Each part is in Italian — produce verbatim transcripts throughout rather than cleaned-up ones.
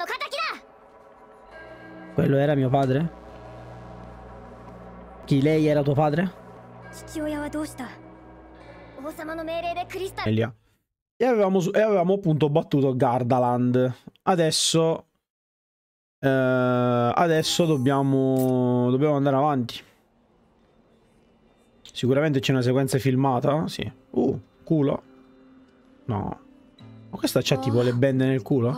Quello era mio padre? Chi, lei era tuo padre? Elia. E avevamo, e avevamo appunto battuto Gardaland. Adesso... Eh, adesso dobbiamo... Dobbiamo andare avanti. Sicuramente c'è una sequenza filmata. Sì. Uh, culo. No. Ma questa c'ha tipo le bende nel culo?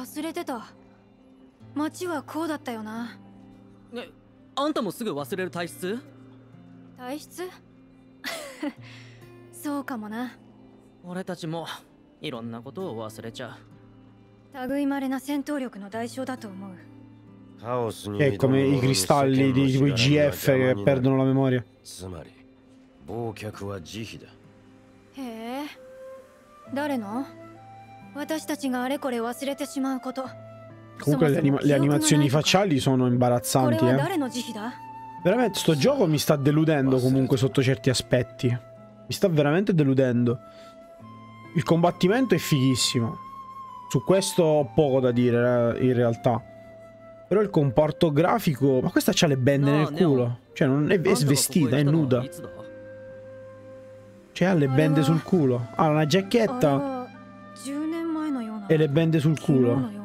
È come i cristalli di tipo i G F che perdono la memoria. Comunque le, anima le animazioni facciali sono imbarazzanti, eh. Veramente sto gioco mi sta deludendo comunque sotto certi aspetti. Mi sta veramente deludendo. Il combattimento è fighissimo. Su questo ho poco da dire in realtà. Però il comporto grafico... Ma questa c'ha le bende nel culo. Cioè non è, è svestita, è nuda. Cioè ha le bende sul culo. Ha una giacchetta e le bende sul culo.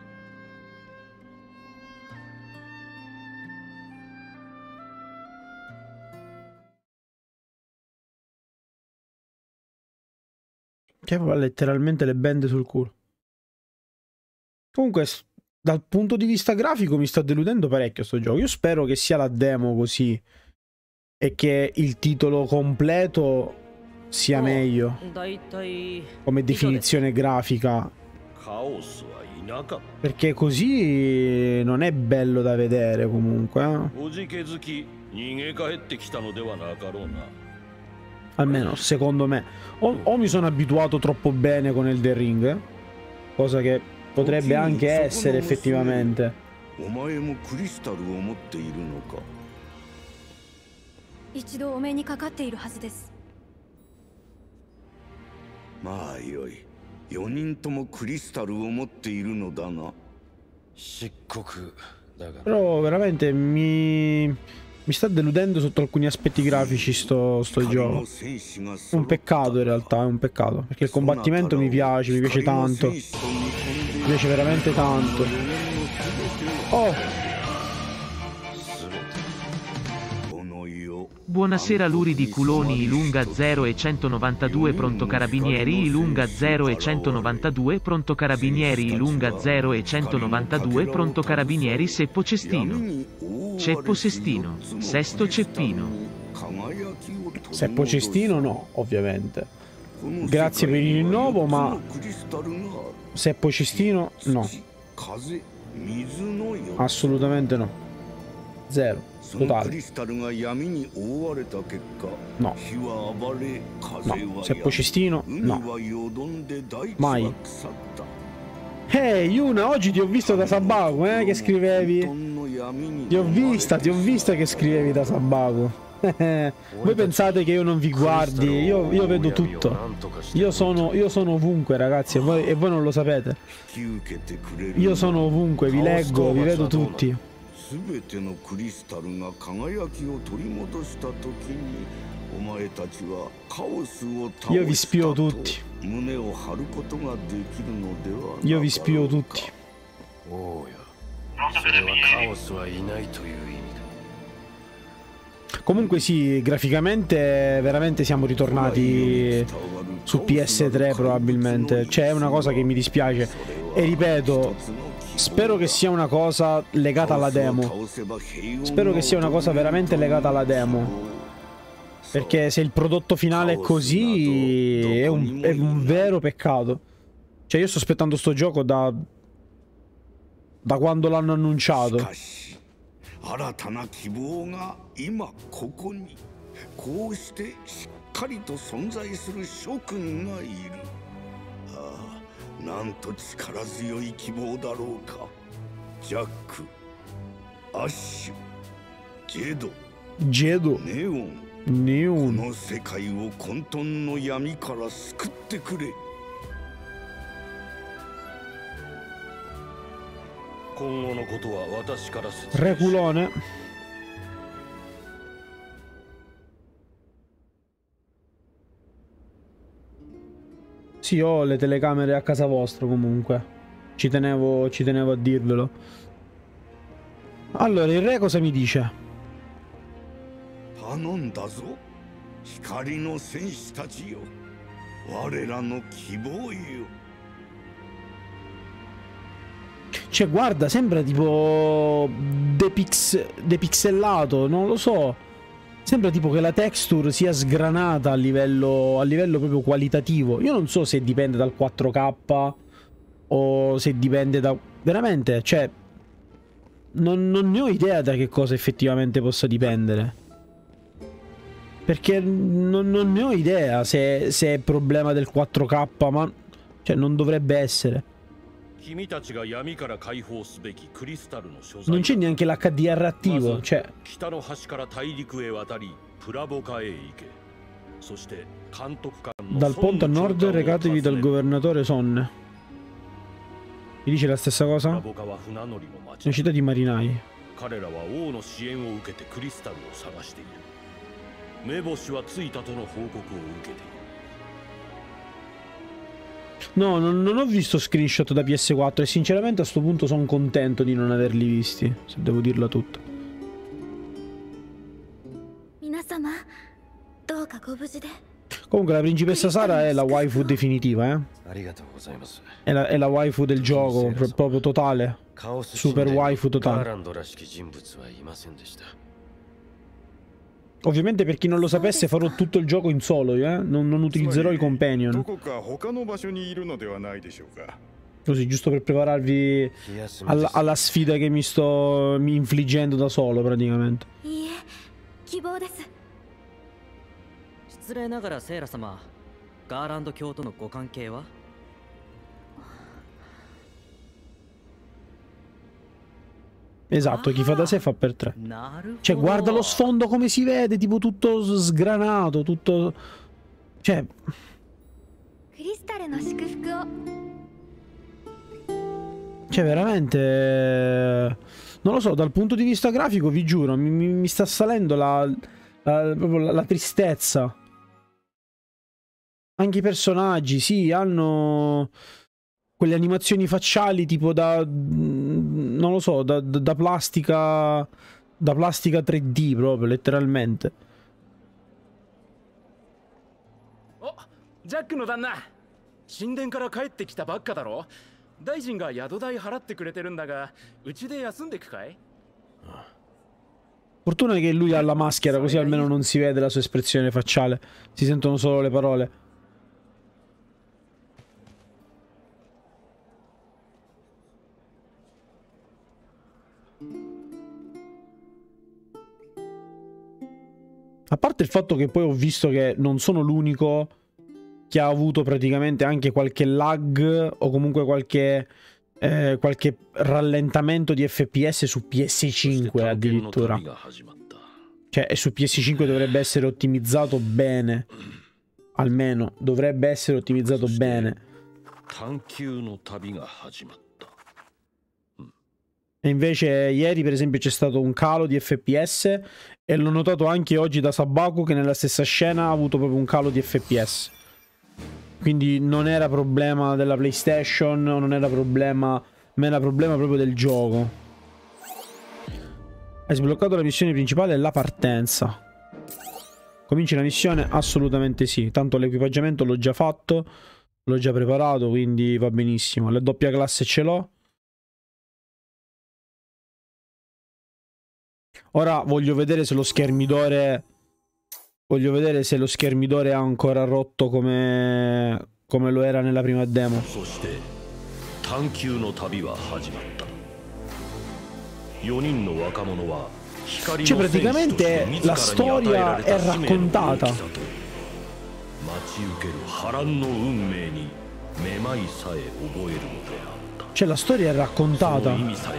Cioè ha letteralmente le bende sul culo. Comunque dal punto di vista grafico mi sta deludendo parecchio sto gioco. Io spero che sia la demo così e che il titolo completo sia meglio come definizione grafica, perché così non è bello da vedere comunque, eh? Almeno secondo me. O, o mi sono abituato troppo bene con Elden Ring, cosa che potrebbe anche essere effettivamente. Però veramente mi... Mi sta deludendo sotto alcuni aspetti grafici sto, sto gioco. Un peccato in realtà, è un peccato. Perché il combattimento mi piace, mi piace tanto. Mi piace veramente tanto. Oh! Buonasera Luri di Culoni Ilunga zero e centonovantadue pronto carabinieri Ilunga zero e centonovantadue pronto carabinieri Ilunga zero e centonovantadue pronto carabinieri Seppo Cestino. Ceppo Cestino, Sesto Ceppino. Seppo Cestino no, ovviamente. Grazie per il rinnovo, ma Seppo Cestino no. Assolutamente no. Zero. Totale. No. No. Seppo Cestino no. Mai. Ehi, hey, Yuna, oggi ti ho visto da Sabaku, eh, che scrivevi. Ti ho vista, ti ho vista che scrivevi da Sabaku. Voi pensate che io non vi guardi? Io, io vedo tutto. Io sono, io sono ovunque, ragazzi, e voi, e voi non lo sapete. Io sono ovunque, vi leggo, vi vedo tutti. Io vi spio tutti. Io vi spio tutti. Comunque sì, graficamente veramente siamo ritornati su P S tre probabilmente. C'è una cosa che mi dispiace. E ripeto, spero che sia una cosa legata alla demo. Spero che sia una cosa veramente legata alla demo. Perché se il prodotto finale è così è un, è un vero peccato. Cioè io sto aspettando sto gioco da... Da quando l'hanno annunciato. Gedo. Neon. Reculone. Sì, ho le telecamere a casa vostra comunque. Ci tenevo, ci tenevo a dirvelo. Allora, il re cosa mi dice? Cioè, guarda, sembra tipo depix depixellato, non lo so. Sembra tipo che la texture sia sgranata a livello, a livello proprio qualitativo. Io non so se dipende dal quattro K o se dipende da... Veramente, cioè... Non, non ne ho idea da che cosa effettivamente possa dipendere. Perché non, non ne ho idea se, se è problema del quattro K, ma... Cioè, non dovrebbe essere. Non c'è neanche l'H D R attivo, cioè... Dal ponte a nord recatevi dal governatore Sonne. Mi dice la stessa cosa? Una città di marinai. No, non, non ho visto screenshot da P S quattro e sinceramente a sto punto sono contento di non averli visti, se devo dirla tutta. Comunque la principessa Sara è la waifu definitiva, eh? È la, è la waifu del gioco, proprio totale. Super waifu totale. Ovviamente per chi non lo sapesse farò tutto il gioco in solo, eh? Non, non utilizzerò i companion. Così, giusto per prepararvi alla, alla sfida che mi sto mi infliggendo da solo, praticamente. Esatto, chi fa da sé fa per tre. Cioè, guarda lo sfondo come si vede, tipo tutto sgranato, tutto... Cioè... Cioè, veramente... Non lo so, dal punto di vista grafico, vi giuro, mi, mi, mi sta salendo la, la, proprio la, la tristezza. Anche i personaggi, sì, hanno... quelle animazioni facciali tipo da... non lo so, da, da, da plastica... da plastica tre D proprio, letteralmente. Oh, Jack no danna! Shinden kara kaette kita bakka daro? Daijin ga yadodai haratte kureteru n da ga, uchi de yasunde iku kai? Fortuna che lui ha la maschera, così almeno non si vede la sua espressione facciale. Si sentono solo le parole. A parte il fatto che poi ho visto che non sono l'unico che ha avuto praticamente anche qualche lag o comunque qualche, eh, qualche rallentamento di F P S su P S cinque addirittura. Cioè, e su P S cinque dovrebbe essere ottimizzato bene. Almeno dovrebbe essere ottimizzato bene. E invece ieri per esempio c'è stato un calo di F P S e l'ho notato anche oggi da Sabaku che nella stessa scena ha avuto proprio un calo di F P S. Quindi non era problema della PlayStation, non era problema, ma era problema proprio del gioco. Hai sbloccato la missione principale e la partenza. Cominci la missione? Assolutamente sì. Tanto l'equipaggiamento l'ho già fatto, l'ho già preparato, quindi va benissimo. La doppia classe ce l'ho. Ora voglio vedere se lo schermidore... Voglio vedere se lo schermidore è ancora rotto come... come lo era nella prima demo. Cioè praticamente la storia è raccontata. Cioè la storia è raccontata.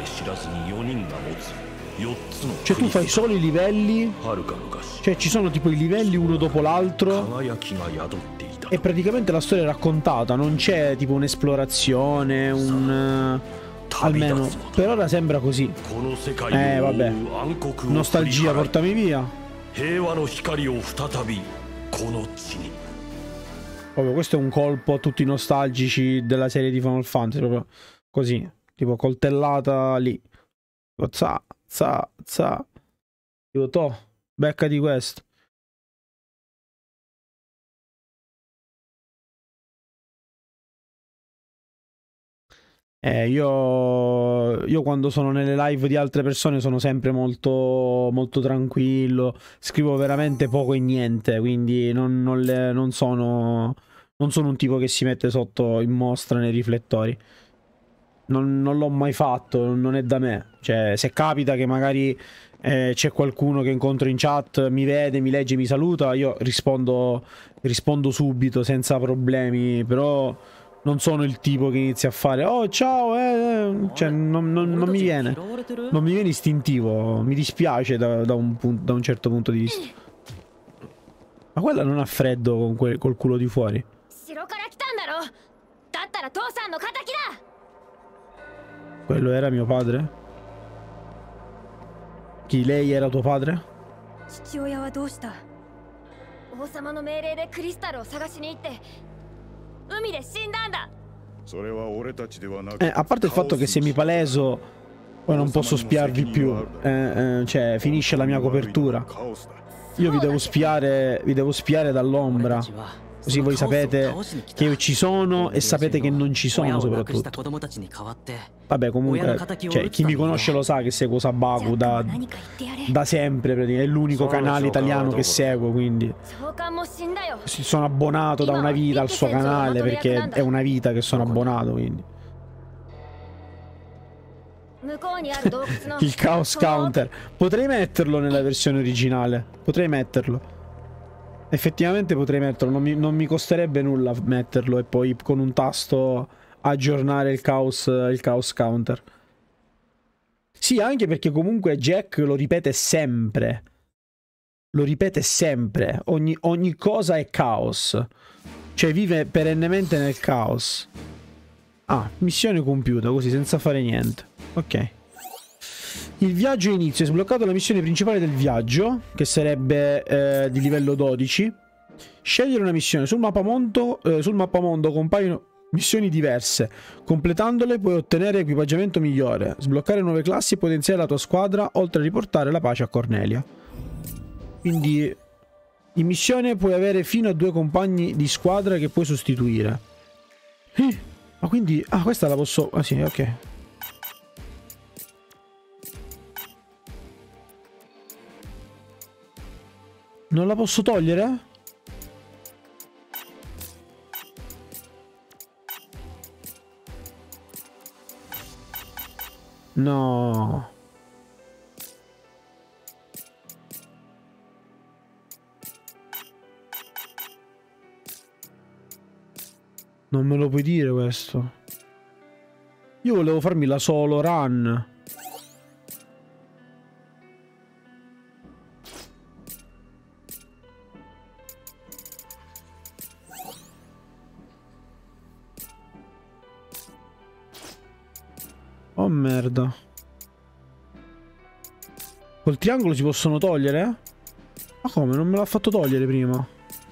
Cioè tu fai solo i livelli. Cioè ci sono tipo i livelli uno dopo l'altro e praticamente la storia è raccontata. Non c'è tipo un'esplorazione, un... Almeno per ora sembra così. Eh vabbè, nostalgia, portami via. Proprio questo è un colpo a tutti i nostalgici della serie di Final Fantasy, proprio così, tipo coltellata lì. Za, za, za. Tipo, to, beccati questo. Eh, io, io quando sono nelle live di altre persone sono sempre molto, molto tranquillo, scrivo veramente poco e niente, quindi non, non, le, non, sono, non sono un tipo che si mette sotto in mostra nei riflettori. Non, non l'ho mai fatto, non è da me. Cioè, se capita che magari eh, c'è qualcuno che incontro in chat, mi vede, mi legge, mi saluta, io rispondo, rispondo subito, senza problemi, però non sono il tipo che inizia a fare oh ciao, eh, cioè non, non, non mi viene, non mi viene istintivo, mi dispiace da, da, un, punto, da un certo punto di vista. Ma quella non ha freddo con quel, col culo di fuori? Quello era mio padre? Chi, lei era tuo padre? Eh, a parte il fatto che se mi paleso poi non posso spiarvi più, eh, eh, cioè finisce la mia copertura. Io vi devo spiare, vi devo spiare dall'ombra, così voi sapete che io ci sono e sapete che non ci sono soprattutto. Vabbè, comunque, cioè, chi mi conosce lo sa che seguo Sabaku da, da sempre, è l'unico canale italiano che seguo, quindi sono abbonato da una vita al suo canale, perché è una vita che sono abbonato, quindi. Il Chaos Counter potrei metterlo nella versione originale, potrei metterlo. Effettivamente potrei metterlo, non mi, non mi costerebbe nulla metterlo e poi con un tasto aggiornare il Chaos, il Chaos Counter. Sì, anche perché comunque Jack lo ripete sempre. Lo ripete sempre. Ogni, ogni cosa è caos. Cioè vive perennemente nel caos. Ah, missione compiuta, così senza fare niente. Ok. Il viaggio inizia, è sbloccato la missione principale del viaggio, che sarebbe eh, di livello dodici. Scegliere una missione. Sul mappamondo, eh, sul mappamondo compaiono missioni diverse. Completandole puoi ottenere equipaggiamento migliore, sbloccare nuove classi e potenziare la tua squadra, oltre a riportare la pace a Cornelia. Quindi in missione puoi avere fino a due compagni di squadra che puoi sostituire. Eh, ma quindi... Ah, questa la posso... Ah sì, ok. Non la posso togliere? No. Non me lo puoi dire questo. Io volevo farmi la solo run. Oh merda. Col triangolo si possono togliere? Ma come? Non me l'ha fatto togliere prima.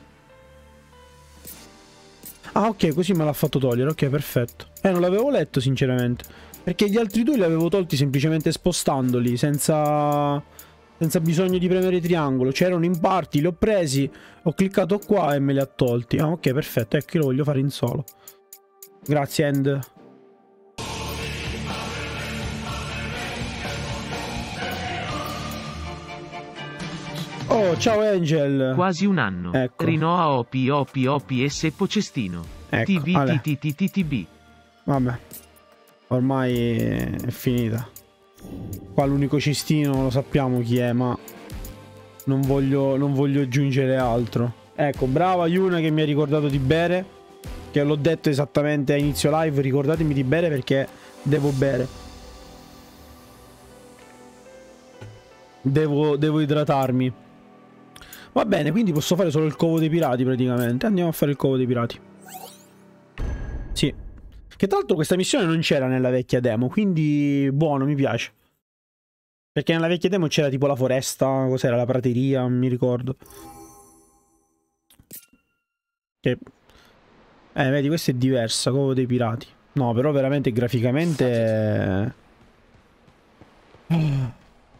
Ah ok, così me l'ha fatto togliere. Ok, perfetto. Eh, non l'avevo letto sinceramente, perché gli altri due li avevo tolti semplicemente spostandoli, senza senza bisogno di premere triangolo. C'erano in parti, li ho presi, ho cliccato qua e me li ha tolti. Ah ok, perfetto. Ecco, io lo voglio fare in solo. Grazie, End. Oh, ciao Angel. Quasi un anno. Ecco. Rinoa Opi Opi Opi e Seppo Cestino. Ecco, T V T T T T B. Vabbè. Ormai è finita. Qua l'unico cestino lo sappiamo chi è, ma non voglio, non voglio aggiungere altro. Ecco, brava Yuna che mi ha ricordato di bere. Che l'ho detto esattamente a inizio live. Ricordatemi di bere perché devo bere. Devo, devo idratarmi. Va bene, quindi posso fare solo il covo dei pirati praticamente. Andiamo a fare il covo dei pirati. Sì. Che Che tra l'altro questa missione non c'era nella vecchia demo, quindi buono, mi piace. Perché nella vecchia demo c'era tipo la foresta, cos'era, la prateria, non mi ricordo. Che... Eh, vedi, questa è diversa, Covo dei pirati. No, però veramente graficamente... Non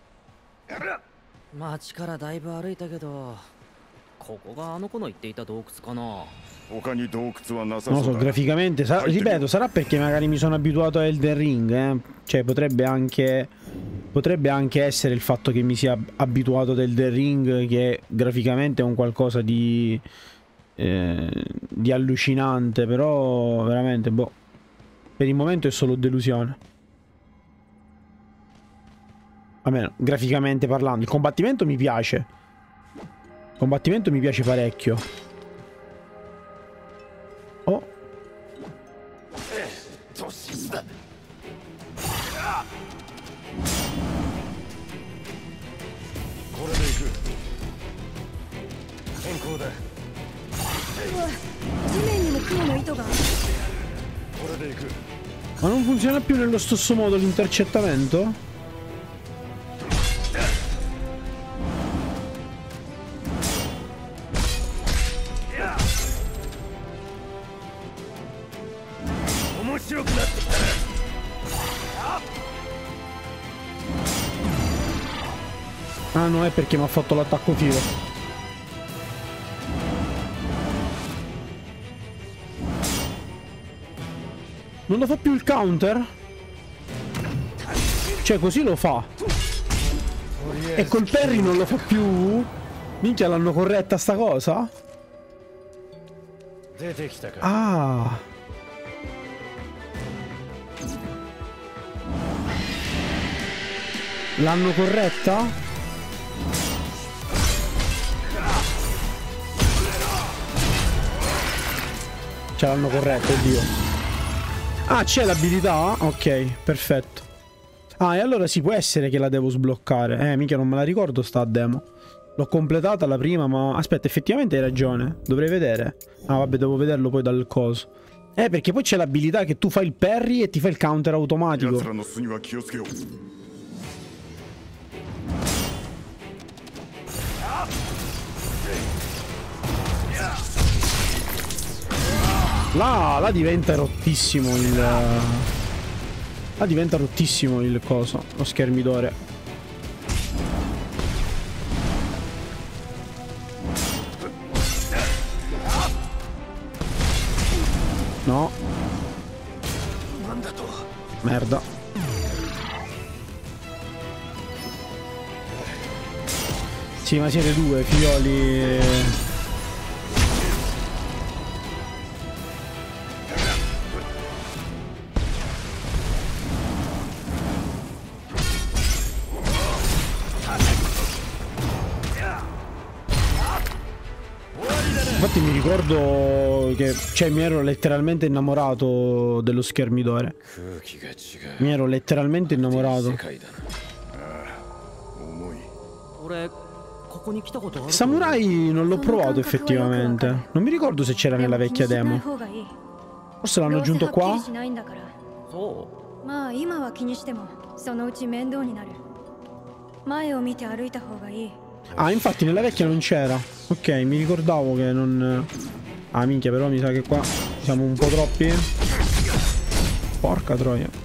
lo so, graficamente, sarà, ripeto, sarà perché magari mi sono abituato a Elden Ring, eh? Cioè potrebbe anche potrebbe anche essere il fatto che mi sia abituato ad Elden Ring, che graficamente è un qualcosa di eh, di allucinante, però veramente, boh, per il momento è solo delusione. Almeno graficamente parlando, il combattimento mi piace. Il combattimento mi piace parecchio. Oh. Ma non funziona più nello stesso modo l'intercettamento? Ah no, è perché mi ha fatto l'attacco filo. Non lo fa più il counter? Cioè così lo fa. E col parry non lo fa più? Minchia, l'hanno corretta sta cosa? Ah. L'hanno corretta? Ce l'hanno corretto, oddio. Ah, c'è l'abilità? Ok, perfetto. Ah, e allora sì, può essere che la devo sbloccare. Eh, mica non me la ricordo sta demo. L'ho completata la prima, ma... Aspetta, effettivamente hai ragione. Dovrei vedere. Ah, vabbè, devo vederlo poi dal coso. Eh, perché poi c'è l'abilità che tu fai il parry e ti fai il counter automatico. Là, là diventa rottissimo il... Là diventa rottissimo il coso, lo schermidore. No. Merda. Sì, ma siete due, figlioli... Infatti mi ricordo che, cioè, mi ero letteralmente innamorato dello schermidore. Mi ero letteralmente innamorato. Samurai non l'ho provato effettivamente. Non mi ricordo se c'era nella vecchia demo. Forse l'hanno aggiunto qua. Ah, infatti nella vecchia non c'era. Ok, mi ricordavo che non... Ah, minchia, però mi sa che qua siamo un po' troppi. Porca troia.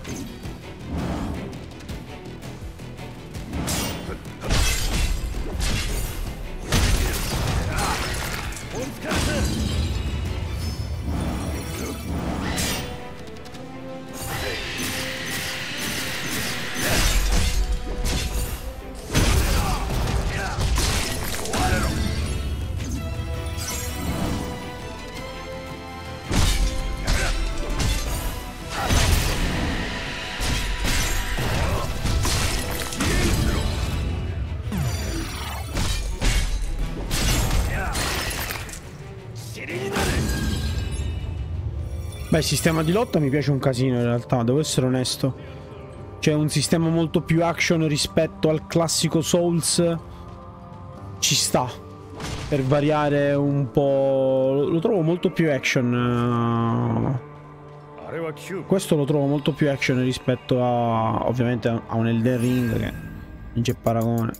Beh, il sistema di lotta mi piace un casino in realtà, devo essere onesto. C'è un sistema molto più action rispetto al classico Souls. Ci sta. Per variare un po'... Lo trovo molto più action. Questo lo trovo molto più action rispetto a, ovviamente, a un Elden Ring che non c'è paragone.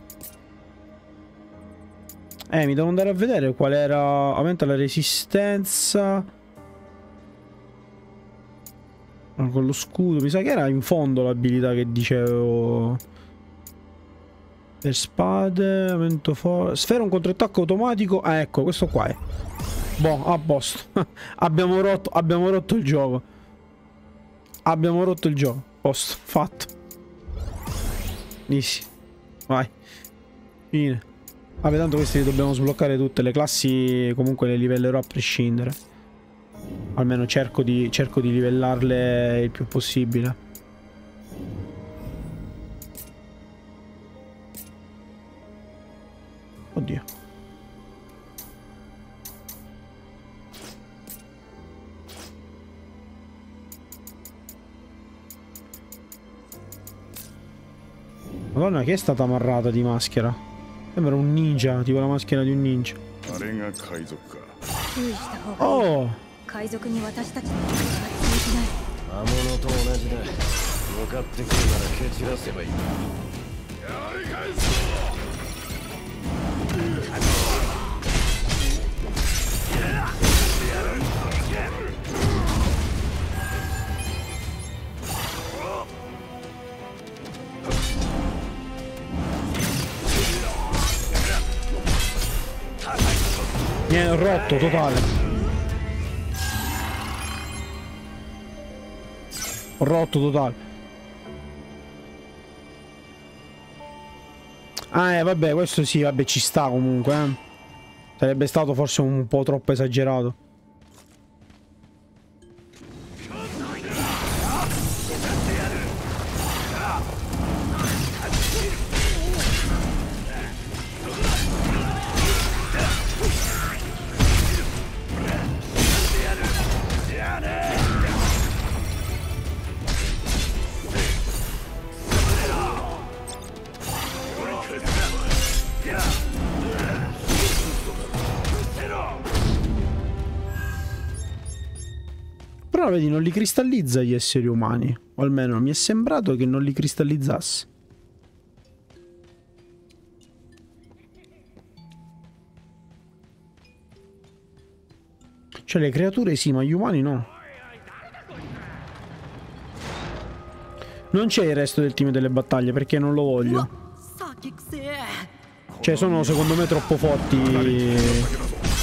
Eh, mi devo andare a vedere qual era. Aumenta la resistenza con lo scudo. Mi sa che era in fondo l'abilità che dicevo. Per spade, aumento forte. Sfera un contrattacco automatico. Ah, ecco, questo qua è. Boh, a posto. abbiamo rotto, abbiamo rotto il gioco. Abbiamo rotto il gioco. Posto, fatto. Easy. Vai. Fine. Vabbè, tanto questi li dobbiamo sbloccare tutte. Le classi comunque le livellerò a prescindere. Almeno cerco di, cerco di livellarle il più possibile. Oddio. Madonna, che è stata amarrata di maschera? Sembra un ninja, tipo la maschera di un ninja. Oh! Mi è rotto totale. Rotto totale. Ah, eh, vabbè, questo sì, vabbè, ci sta comunque, eh. Sarebbe stato forse un po' troppo esagerato. Però vedi, non li cristallizza gli esseri umani. O almeno mi è sembrato che non li cristallizzasse. Cioè le creature sì, ma gli umani no. Non c'è il resto del team delle battaglie perché non lo voglio. Cioè sono secondo me troppo forti.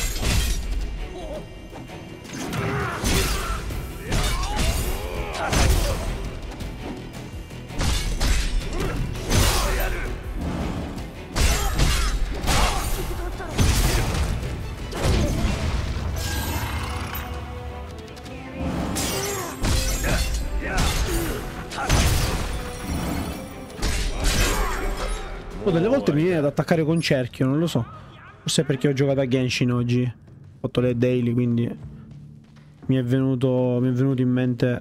Oh, delle volte mi viene ad attaccare con cerchio, non lo so. Forse è perché ho giocato a Genshin oggi. Ho fatto le daily, quindi mi è venuto, mi è venuto in mente.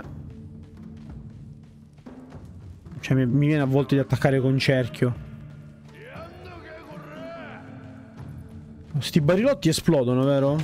Cioè mi, mi viene a volte di attaccare con cerchio. Sti barilotti esplodono, vero?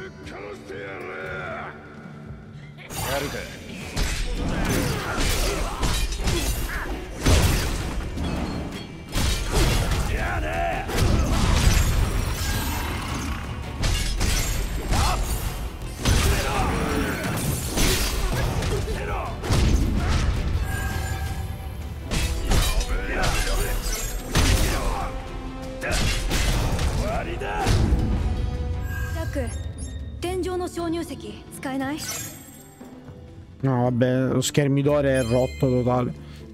No, vabbè, lo schermidore è rotto totale.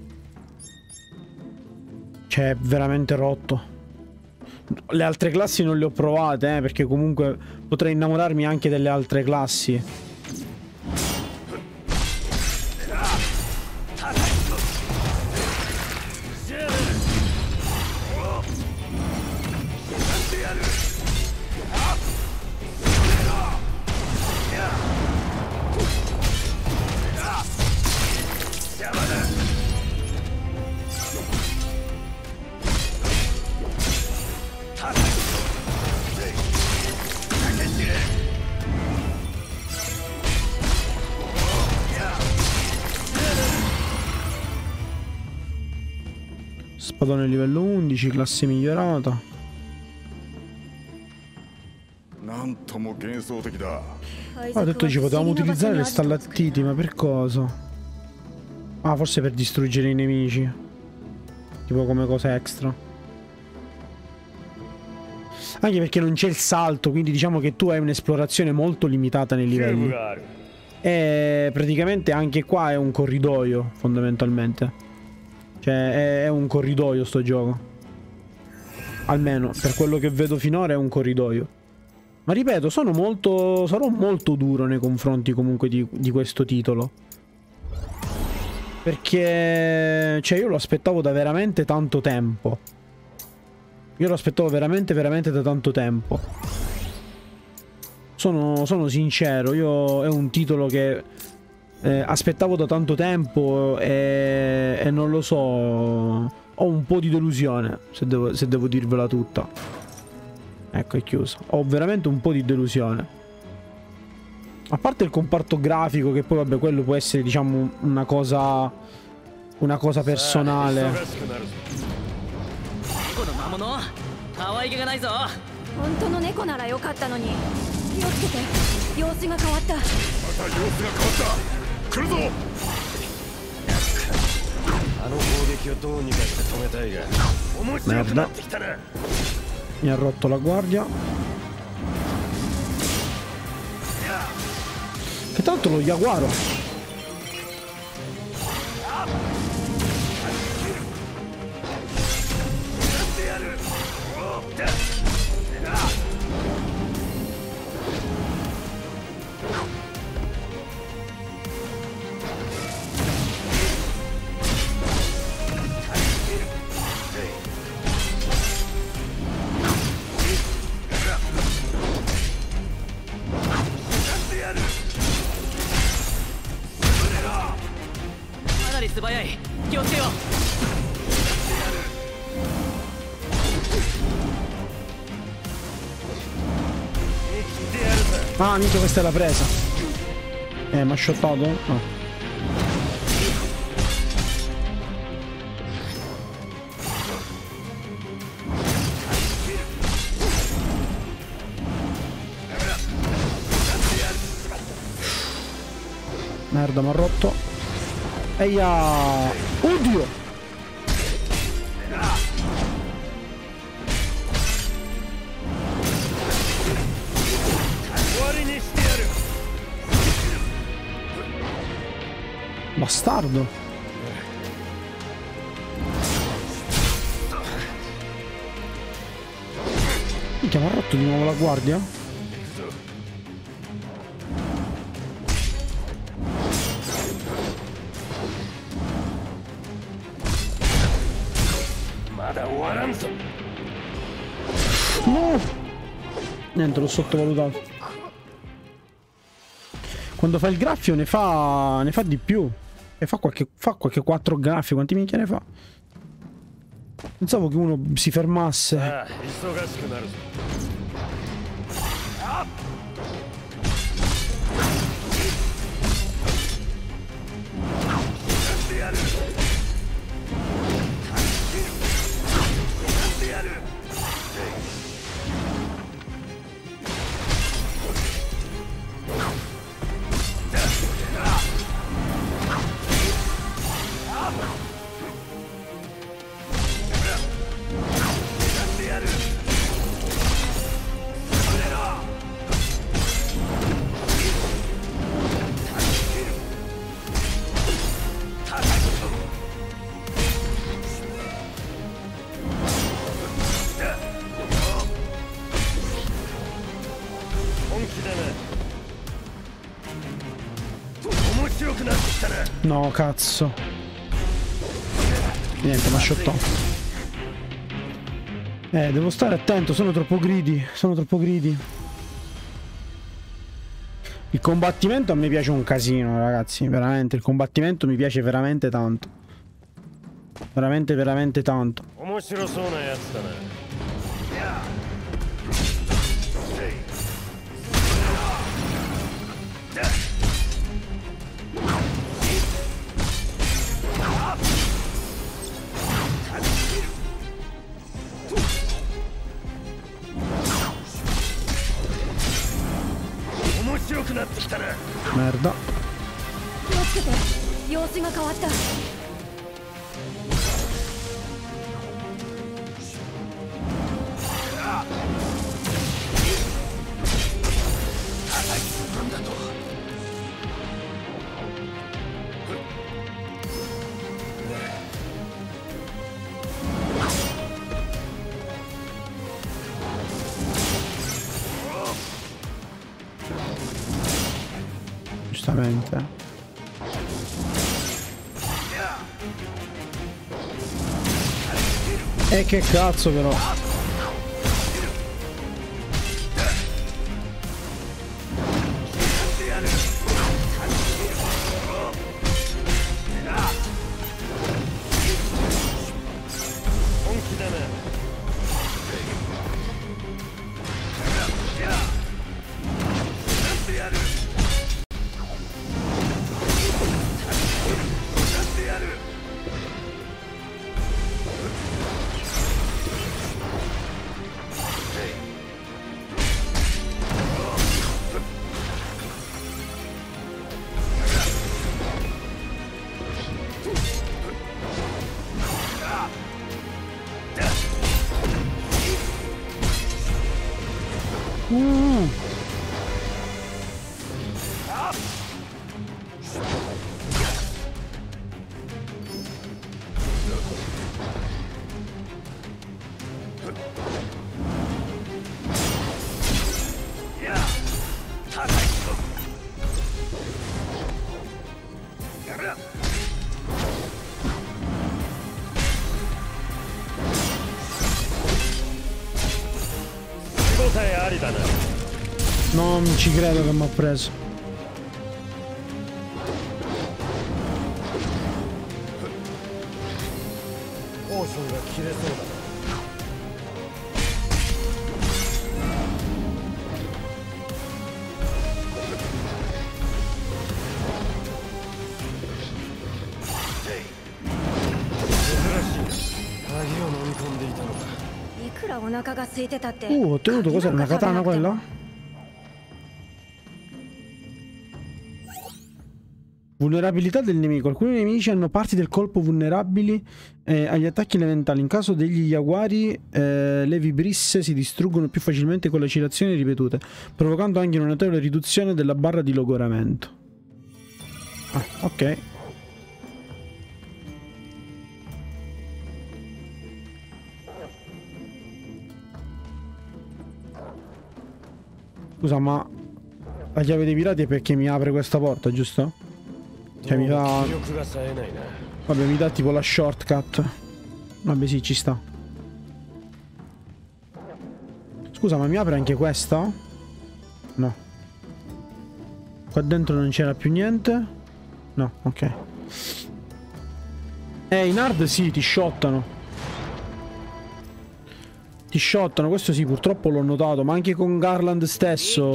Cioè, è veramente rotto. Le altre classi non le ho provate, eh, perché comunque potrei innamorarmi anche delle altre classi. Spadone livello undici, classe migliorata. Ha detto ci potevamo utilizzare le stallattiti, ma per cosa? Ah, forse per distruggere i nemici. Tipo come cosa extra. Anche perché non c'è il salto, quindi diciamo che tu hai un'esplorazione molto limitata nei livelli. E praticamente anche qua è un corridoio, fondamentalmente. Cioè è, è un corridoio sto gioco. Almeno per quello che vedo finora è un corridoio. Ma ripeto, sono molto, sarò molto duro nei confronti comunque di, di questo titolo. Perché cioè io lo aspettavo da veramente tanto tempo. Io lo aspettavo veramente veramente da tanto tempo. Sono, sono sincero, io è un titolo che eh, aspettavo da tanto tempo e, e non lo so, ho un po' di delusione, se devo, se devo dirvela tutta. Ecco, è chiuso. Ho veramente un po' di delusione. A parte il comparto grafico, che poi vabbè, quello può essere diciamo una cosa, una cosa personale. 可愛げがないぞ。本当の猫ならよかったのに。気をつけて。様子が変わった。また様子が変わった。来るぞ。あの攻撃をどうにかして止めたいが。面白くなってきたな。 Mi ha rotto la guardia. Che tanto lo Jaguaro. Ah, amico, questa è la presa. Eh, mi ha shottato? No. Merda, mi ha rotto. Eia! Oddio! Bastardo. Minchia, mi ha rotto di nuovo la guardia? No! Niente, l'ho sottovalutato. Quando fa il graffio ne fa ne fa di più. E fa qualche, fa qualche quattro graffi. Quanti minchia ne fa? Pensavo che uno si fermasse. Ah, no, cazzo. Niente, mi ha shottato. Eh, devo stare attento, sono troppo greedy. Sono troppo greedy. Il combattimento a me piace un casino, ragazzi. Veramente, il combattimento mi piace veramente tanto. Veramente, veramente tanto. 変わった。 Giustamente. E che cazzo però. Mm. Non ci credo che mi ha preso. Uh, ho ottenuto cos'era? Una katana quella? Vulnerabilità del nemico. Alcuni nemici hanno parti del corpo vulnerabili eh, agli attacchi elementali. In caso degli Yawari eh, le vibrisse si distruggono più facilmente con lacidazioni ripetute, provocando anche una notevole riduzione della barra di logoramento. Ah, ok. Scusa, ma la chiave dei pirati è perché mi apre questa porta, giusto? Cioè mi dà... Vabbè, mi dà tipo la shortcut. Vabbè, sì, ci sta. Scusa, ma mi apre anche questa? No. Qua dentro non c'era più niente? No, ok. Eh, in hard sì, ti shottano. Ti shottano, questo sì, purtroppo l'ho notato. Ma anche con Garland stesso.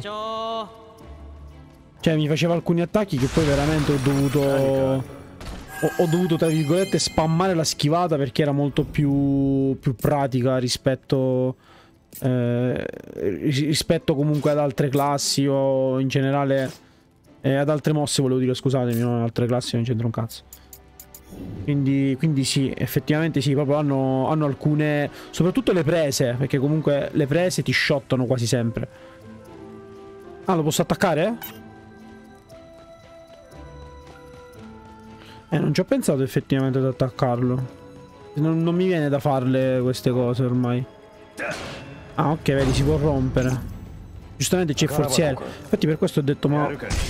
Cioè mi faceva alcuni attacchi che poi veramente ho dovuto ho, ho dovuto tra virgolette spammare la schivata perché era molto più, più pratica rispetto eh, rispetto comunque ad altre classi o in generale eh, ad altre mosse, volevo dire, scusatemi, non altre classi, non c'entra un cazzo. Quindi, quindi sì, effettivamente sì, proprio hanno, hanno alcune, soprattutto le prese, perché comunque le prese ti shottano quasi sempre. Ah, lo posso attaccare? Eh, non ci ho pensato effettivamente ad attaccarlo. Non, non mi viene da farle queste cose ormai. Ah, ok, vedi, si può rompere. Giustamente c'è il forziere. Infatti per questo ho detto, ma...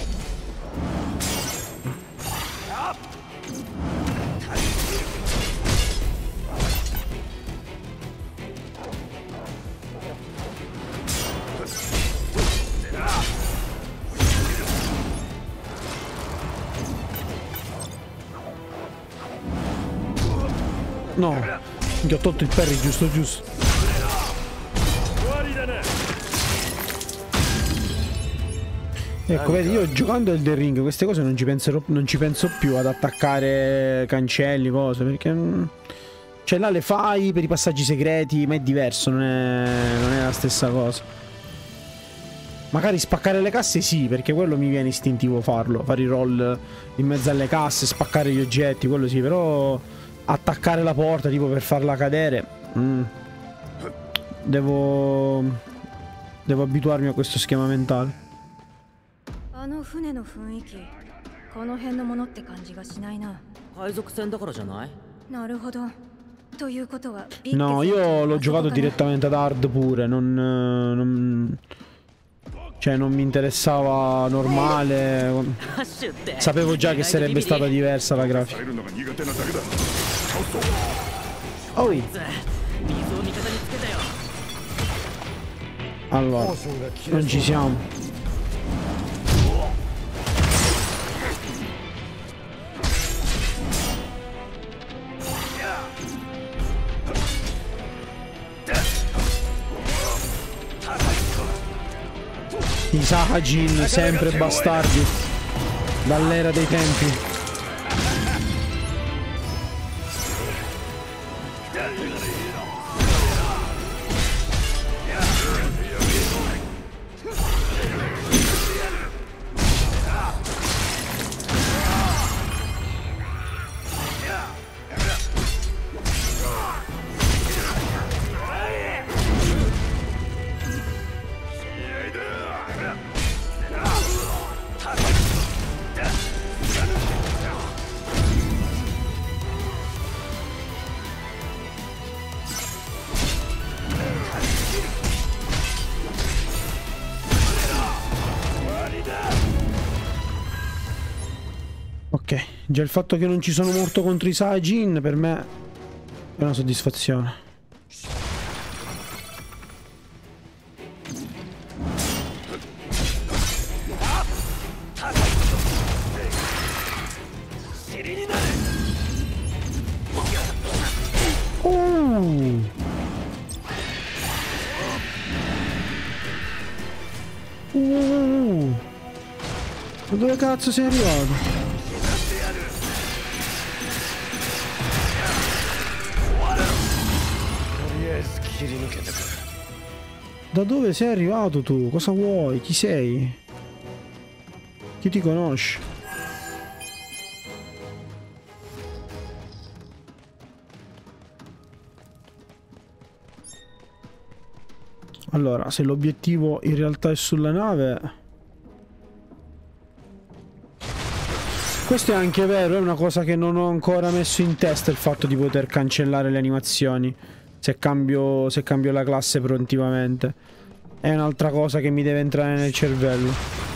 No, gli ho tolto il parry, giusto giusto. Ecco, vedi, io giocando Elden Ring queste cose non ci penserò, non ci penso più ad attaccare cancelli, cose, perché cioè là le fai per i passaggi segreti, ma è diverso, non è, non è la stessa cosa. Magari spaccare le casse sì, perché quello mi viene istintivo farlo. Fare i roll in mezzo alle casse, spaccare gli oggetti, quello sì. Però attaccare la porta tipo per farla cadere, mm. Devo... Devo abituarmi a questo schema mentale. No, io l'ho giocato direttamente ad hard pure, non, non... Cioè non mi interessava normale. Sapevo già che sarebbe stata diversa la grafica. Oh. Allora, non ci siamo. I Sahajin, sempre bastardi dall'era dei tempi. Ok, già il fatto che non ci sono morto contro i Saiyajin per me è una soddisfazione. Oh. Uh. Ma dove cazzo sei arrivato? Da dove sei arrivato tu? Cosa vuoi? Chi sei? Chi ti conosce? Allora, se l'obiettivo in realtà è sulla nave... Questo è anche vero, è una cosa che non ho ancora messo in testa, il fatto di poter cancellare le animazioni se cambio, se cambio la classe preventivamente. È un'altra cosa che mi deve entrare nel cervello,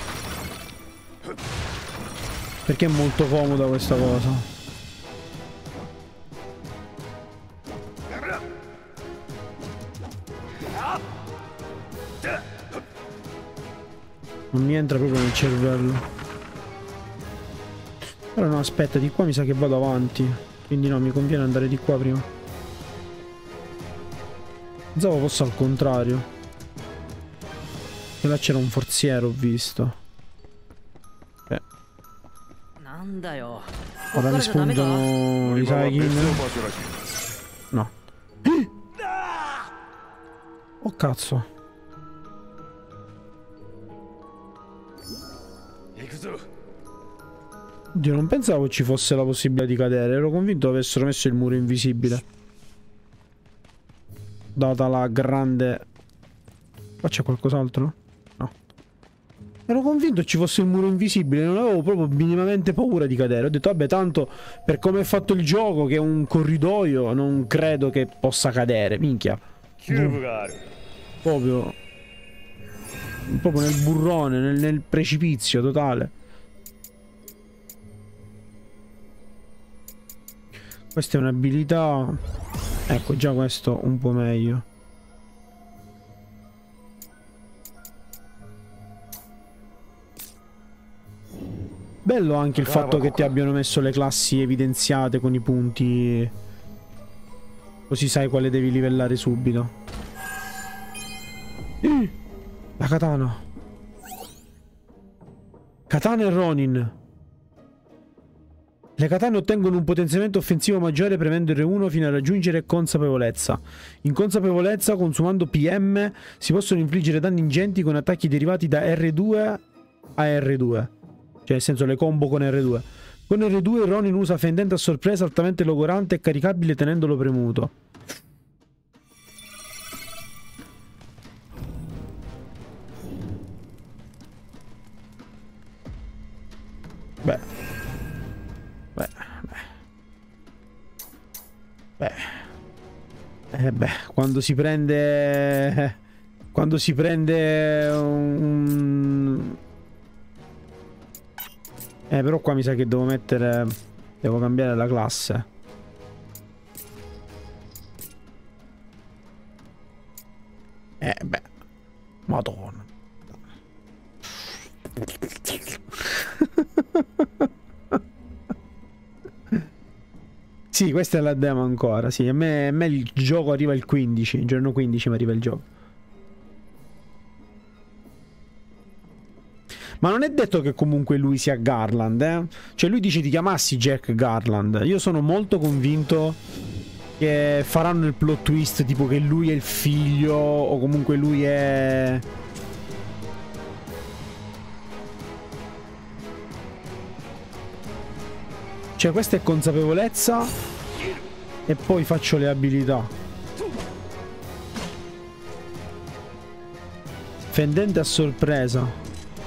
perché è molto comoda questa cosa. Non mi entra proprio nel cervello. Però no, aspetta, di qua mi sa che vado avanti, quindi no, mi conviene andare di qua prima. Pensavo fosse al contrario. E là c'era un forziere, ho visto. Eh. Ora mi spuntano i Saikin. No. Oh cazzo. Oddio, non pensavo ci fosse la possibilità di cadere. Ero convinto avessero messo il muro invisibile, data la grande... Qua c'è qualcos'altro? No. Ero convinto ci fosse il muro invisibile. Non avevo proprio minimamente paura di cadere. Ho detto vabbè, tanto per come è fatto il gioco, che è un corridoio, non credo che possa cadere. Minchia. Proprio Proprio nel burrone, nel, nel precipizio totale. Questa è un'abilità. Ecco, già questo un po' meglio. Bello anche il fatto che ti abbiano messo le classi evidenziate con i punti, così sai quale devi livellare subito. eh, La katana. Katana e Ronin. Le katane ottengono un potenziamento offensivo maggiore premendo R uno fino a raggiungere consapevolezza. In consapevolezza, consumando P M, si possono infliggere danni ingenti con attacchi derivati da R due a R due. Cioè, nel senso, le combo con R due. Con R due Ronin usa fendente a sorpresa altamente logorante e caricabile tenendolo premuto. Beh. Beh. Beh. Eh beh, quando si prende... Quando si prende un... Eh, però qua mi sa che devo mettere... Devo cambiare la classe. Eh, beh. Madonna. Sì, questa è la demo ancora. Sì, a me, a me il gioco arriva il quindici. Il giorno quindici mi arriva il gioco. Ma non è detto che comunque lui sia Garland, eh? Cioè lui dice di chiamarsi Jack Garland. Io sono molto convinto che faranno il plot twist tipo che lui è il figlio o comunque lui è... Cioè questa è consapevolezza e poi faccio le abilità. Fendente a sorpresa.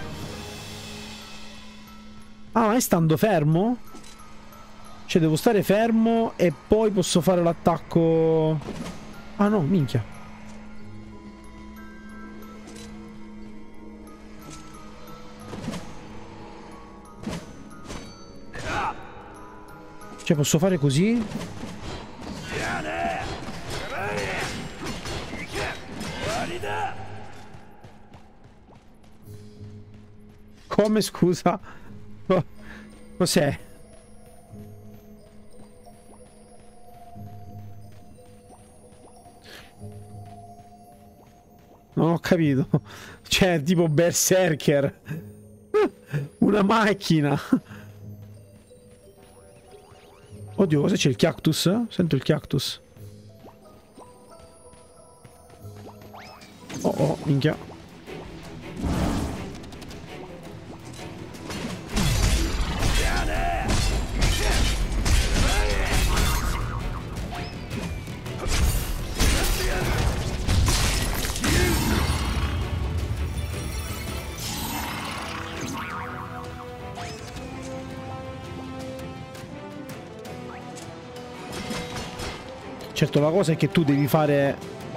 Ah, ma è stando fermo? Cioè devo stare fermo e poi posso fare l'attacco... Ah no, minchia. Cioè posso fare così? Come, scusa? Cos'è? Non ho capito. Cioè, tipo Berserker. Una macchina. Oddio, cosa c'è? Il cactus? Sento il cactus. Oh oh, minchia. Certo, la cosa è che tu devi fare...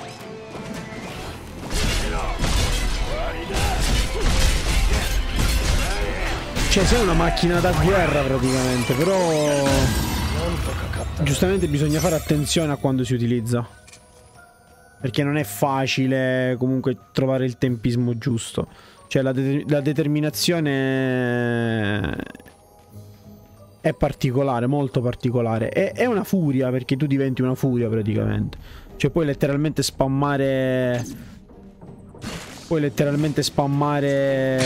Cioè, sei una macchina da guerra praticamente, però... Giustamente bisogna fare attenzione a quando si utilizza. Perché non è facile comunque trovare il tempismo giusto. Cioè, la, de la determinazione... è particolare, molto particolare. È, è una furia, perché tu diventi una furia praticamente. Cioè puoi letteralmente spammare... Puoi letteralmente spammare...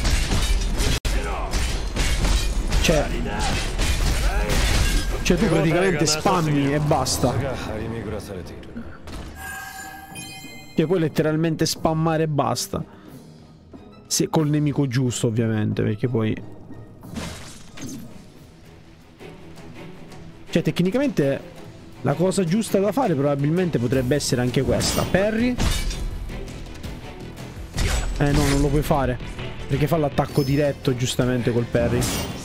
Cioè... Cioè tu praticamente spammi e basta. Cioè puoi letteralmente spammare e basta. Se col nemico giusto, ovviamente, perché poi... Cioè, tecnicamente la cosa giusta da fare probabilmente potrebbe essere anche questa. Parry. Eh no, non lo puoi fare, perché fa l'attacco diretto, giustamente, col parry.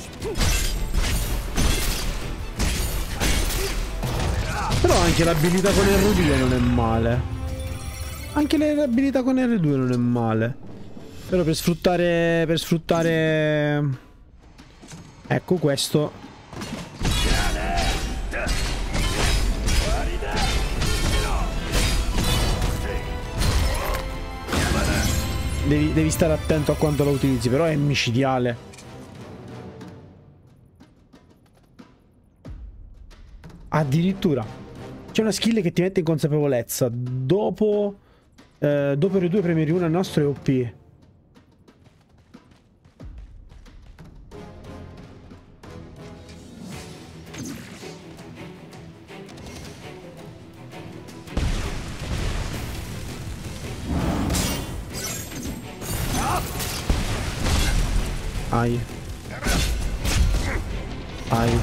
Però anche l'abilità con R due non è male. Anche le abilità con R due non è male. Però per sfruttare... Per sfruttare... Ecco questo... Devi, devi stare attento a quando la utilizzi, però è micidiale. Addirittura c'è una skill che ti mette in consapevolezza. Dopo eh, Dopo R due premi R uno al nastro e O P. Ai. Ai.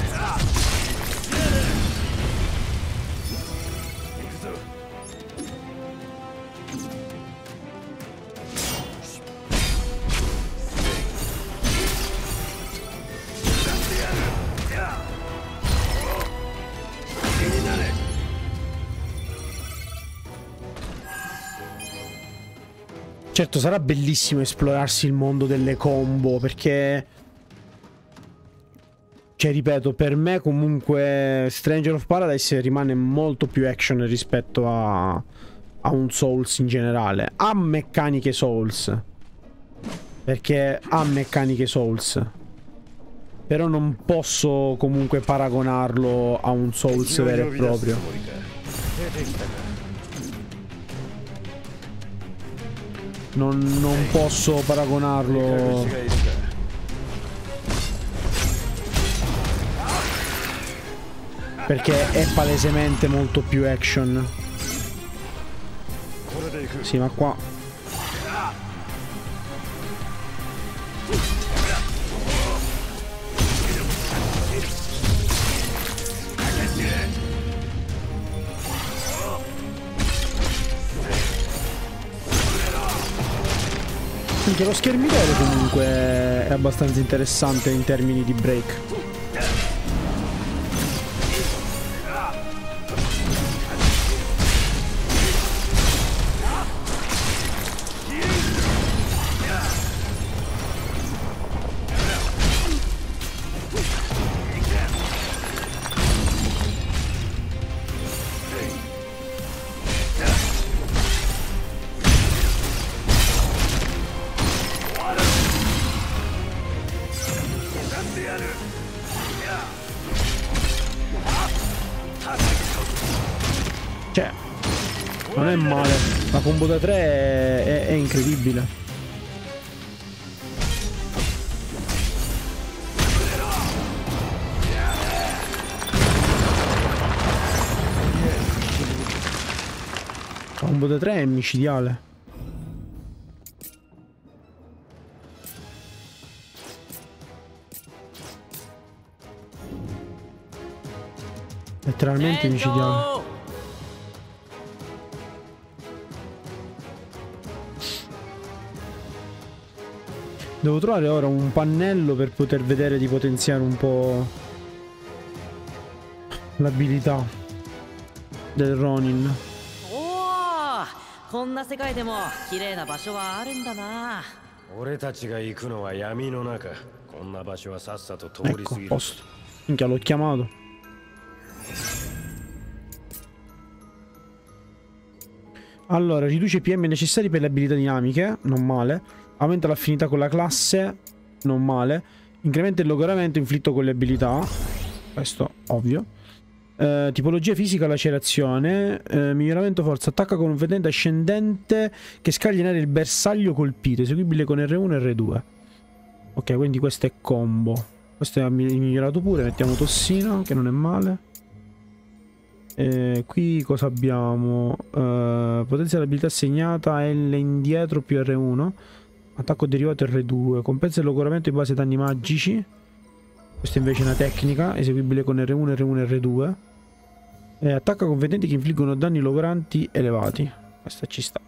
Certo, sarà bellissimo esplorarsi il mondo delle combo, perché, cioè, ripeto, per me comunque Stranger of Paradise rimane molto più action rispetto a, a un Souls in generale. Ha meccaniche Souls, perché ha meccaniche Souls, però non posso comunque paragonarlo a un Souls vero e proprio. Non, non posso paragonarlo. Perché è palesemente molto più action. Sì, ma qua anche lo schermitore comunque è abbastanza interessante in termini di break. Cioè, non è male. La combo da tre è, è, è incredibile. La combo da tre è micidiale. Letteralmente micidiale. Devo trovare ora un pannello per poter vedere di potenziare un po' l'abilità del Ronin. Oh, ecco, a posto. Minchia, l'ho chiamato. Allora, riduce i P M necessari per le abilità dinamiche, non male. Aumenta l'affinità con la classe, non male. Incrementa il logoramento inflitto con le abilità, questo ovvio. eh, Tipologia fisica, lacerazione. eh, Miglioramento forza, attacca con un vedente ascendente che scaglia in aria il bersaglio colpito, eseguibile con R uno e R due. Ok, quindi questo è combo. Questo è migliorato pure, mettiamo tossina, che non è male. E qui cosa abbiamo? Uh, potenzia l'abilità segnata L indietro più R uno. Attacco derivato R due. Compensa il logoramento in base ai danni magici. Questa invece è una tecnica eseguibile con R uno, R uno e R due. E attacca con vedenti che infliggono danni logoranti elevati. Questa ci sta.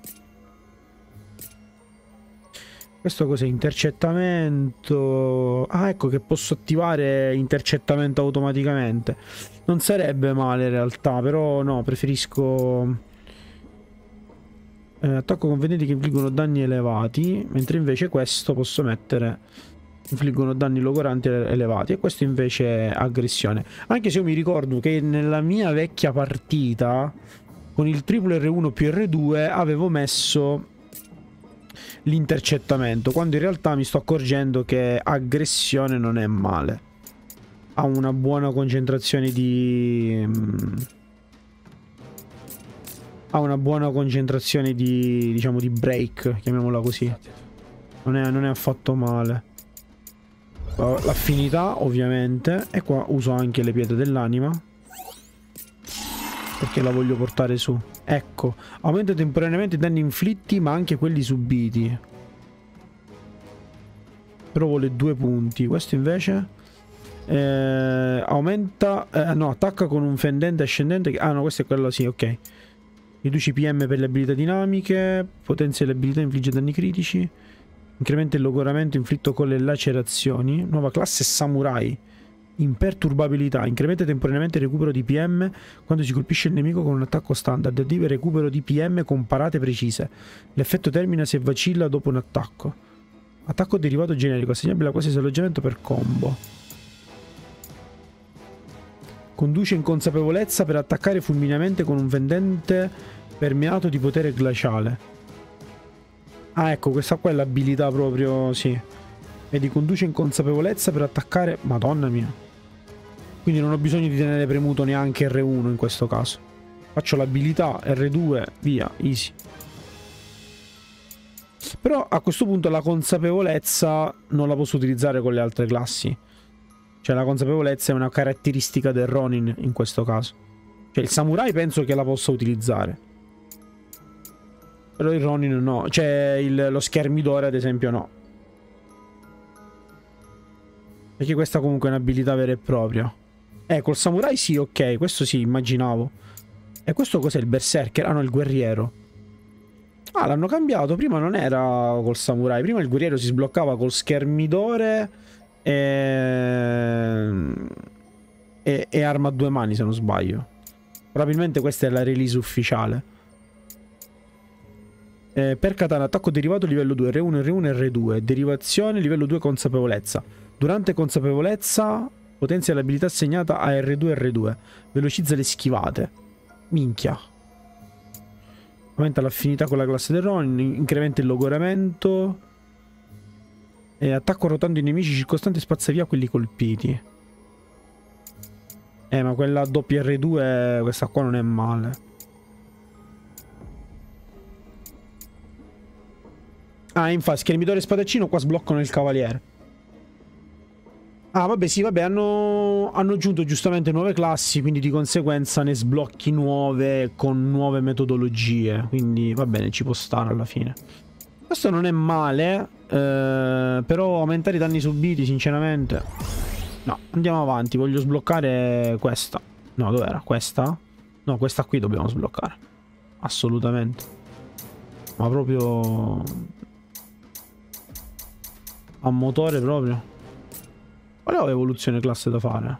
Questo cos'è? Intercettamento. Ah, ecco che posso attivare intercettamento automaticamente. Non sarebbe male in realtà, però no, preferisco eh, attacco con vedenti che infliggono danni elevati, mentre invece questo posso mettere infliggono danni logoranti elevati, e questo invece è aggressione. Anche se io mi ricordo che nella mia vecchia partita con il triplo R uno più R due avevo messo l'intercettamento, quando in realtà mi sto accorgendo che aggressione non è male. Ha una buona concentrazione di... ha una buona concentrazione di, diciamo, di break, chiamiamola così. Non è, non è affatto male. L'affinità ovviamente. E qua uso anche le pietre dell'anima, perché la voglio portare su. Ecco, aumenta temporaneamente i danni inflitti ma anche quelli subiti. Però vuole due punti. Questo invece eh, aumenta eh, no, attacca con un fendente ascendente che, ah no, questo è quello, sì, ok. Riduci P M per le abilità dinamiche. Potenzia le abilità, infligge danni critici. Incrementa il logoramento inflitto con le lacerazioni. Nuova classe samurai. Imperturbabilità. Incrementa temporaneamente il recupero di P M quando si colpisce il nemico con un attacco standard. Attiva recupero di P M con parate precise. L'effetto termina se vacilla dopo un attacco. Attacco derivato generico. Assegnabile a qualsiasi alloggiamento per combo. Conduce inconsapevolezza per attaccare fulmineamente con un fendente permeato di potere glaciale. Ah, ecco, questa qua è l'abilità proprio, sì. Vedi, conduce inconsapevolezza per attaccare... Madonna mia. Quindi non ho bisogno di tenere premuto neanche R uno in questo caso. Faccio l'abilità, R due, via, easy. Però a questo punto la consapevolezza non la posso utilizzare con le altre classi. Cioè la consapevolezza è una caratteristica del Ronin in questo caso. Cioè il samurai penso che la possa utilizzare. Però il Ronin no. Cioè il, lo schermidore ad esempio no. Perché questa comunque è un'abilità vera e propria. Eh, col samurai sì, ok. Questo sì, immaginavo. E questo cos'è? Il berserker? Ah no, il guerriero. Ah, l'hanno cambiato. Prima non era col samurai. Prima il guerriero si sbloccava col schermidore e... E, e arma a due mani, se non sbaglio. Probabilmente questa è la release ufficiale. Eh, per katana, attacco derivato livello due, R uno, R uno, R due. Derivazione livello due, consapevolezza. Durante consapevolezza potenzia l'abilità assegnata a R due, R due. Velocizza le schivate. Minchia. Aumenta l'affinità con la classe del Ronin. Incrementa il logoramento. E attacco rotando i nemici circostanti, spazza via quelli colpiti. Eh, ma quella doppia R due, questa qua non è male. Ah, infatti, schermidore e spadaccino qua sbloccano il cavaliere. Ah, vabbè, sì, vabbè, hanno, hanno aggiunto giustamente nuove classi, quindi di conseguenza ne sblocchi nuove con nuove metodologie. Quindi va bene, ci può stare alla fine. Questo non è male, eh, però aumentare i danni subiti, sinceramente... No, andiamo avanti, voglio sbloccare questa. No, dov'era? Questa? No, questa qui dobbiamo sbloccare. Assolutamente. Ma proprio... a motore proprio. Qual è l'evoluzione classe da fare?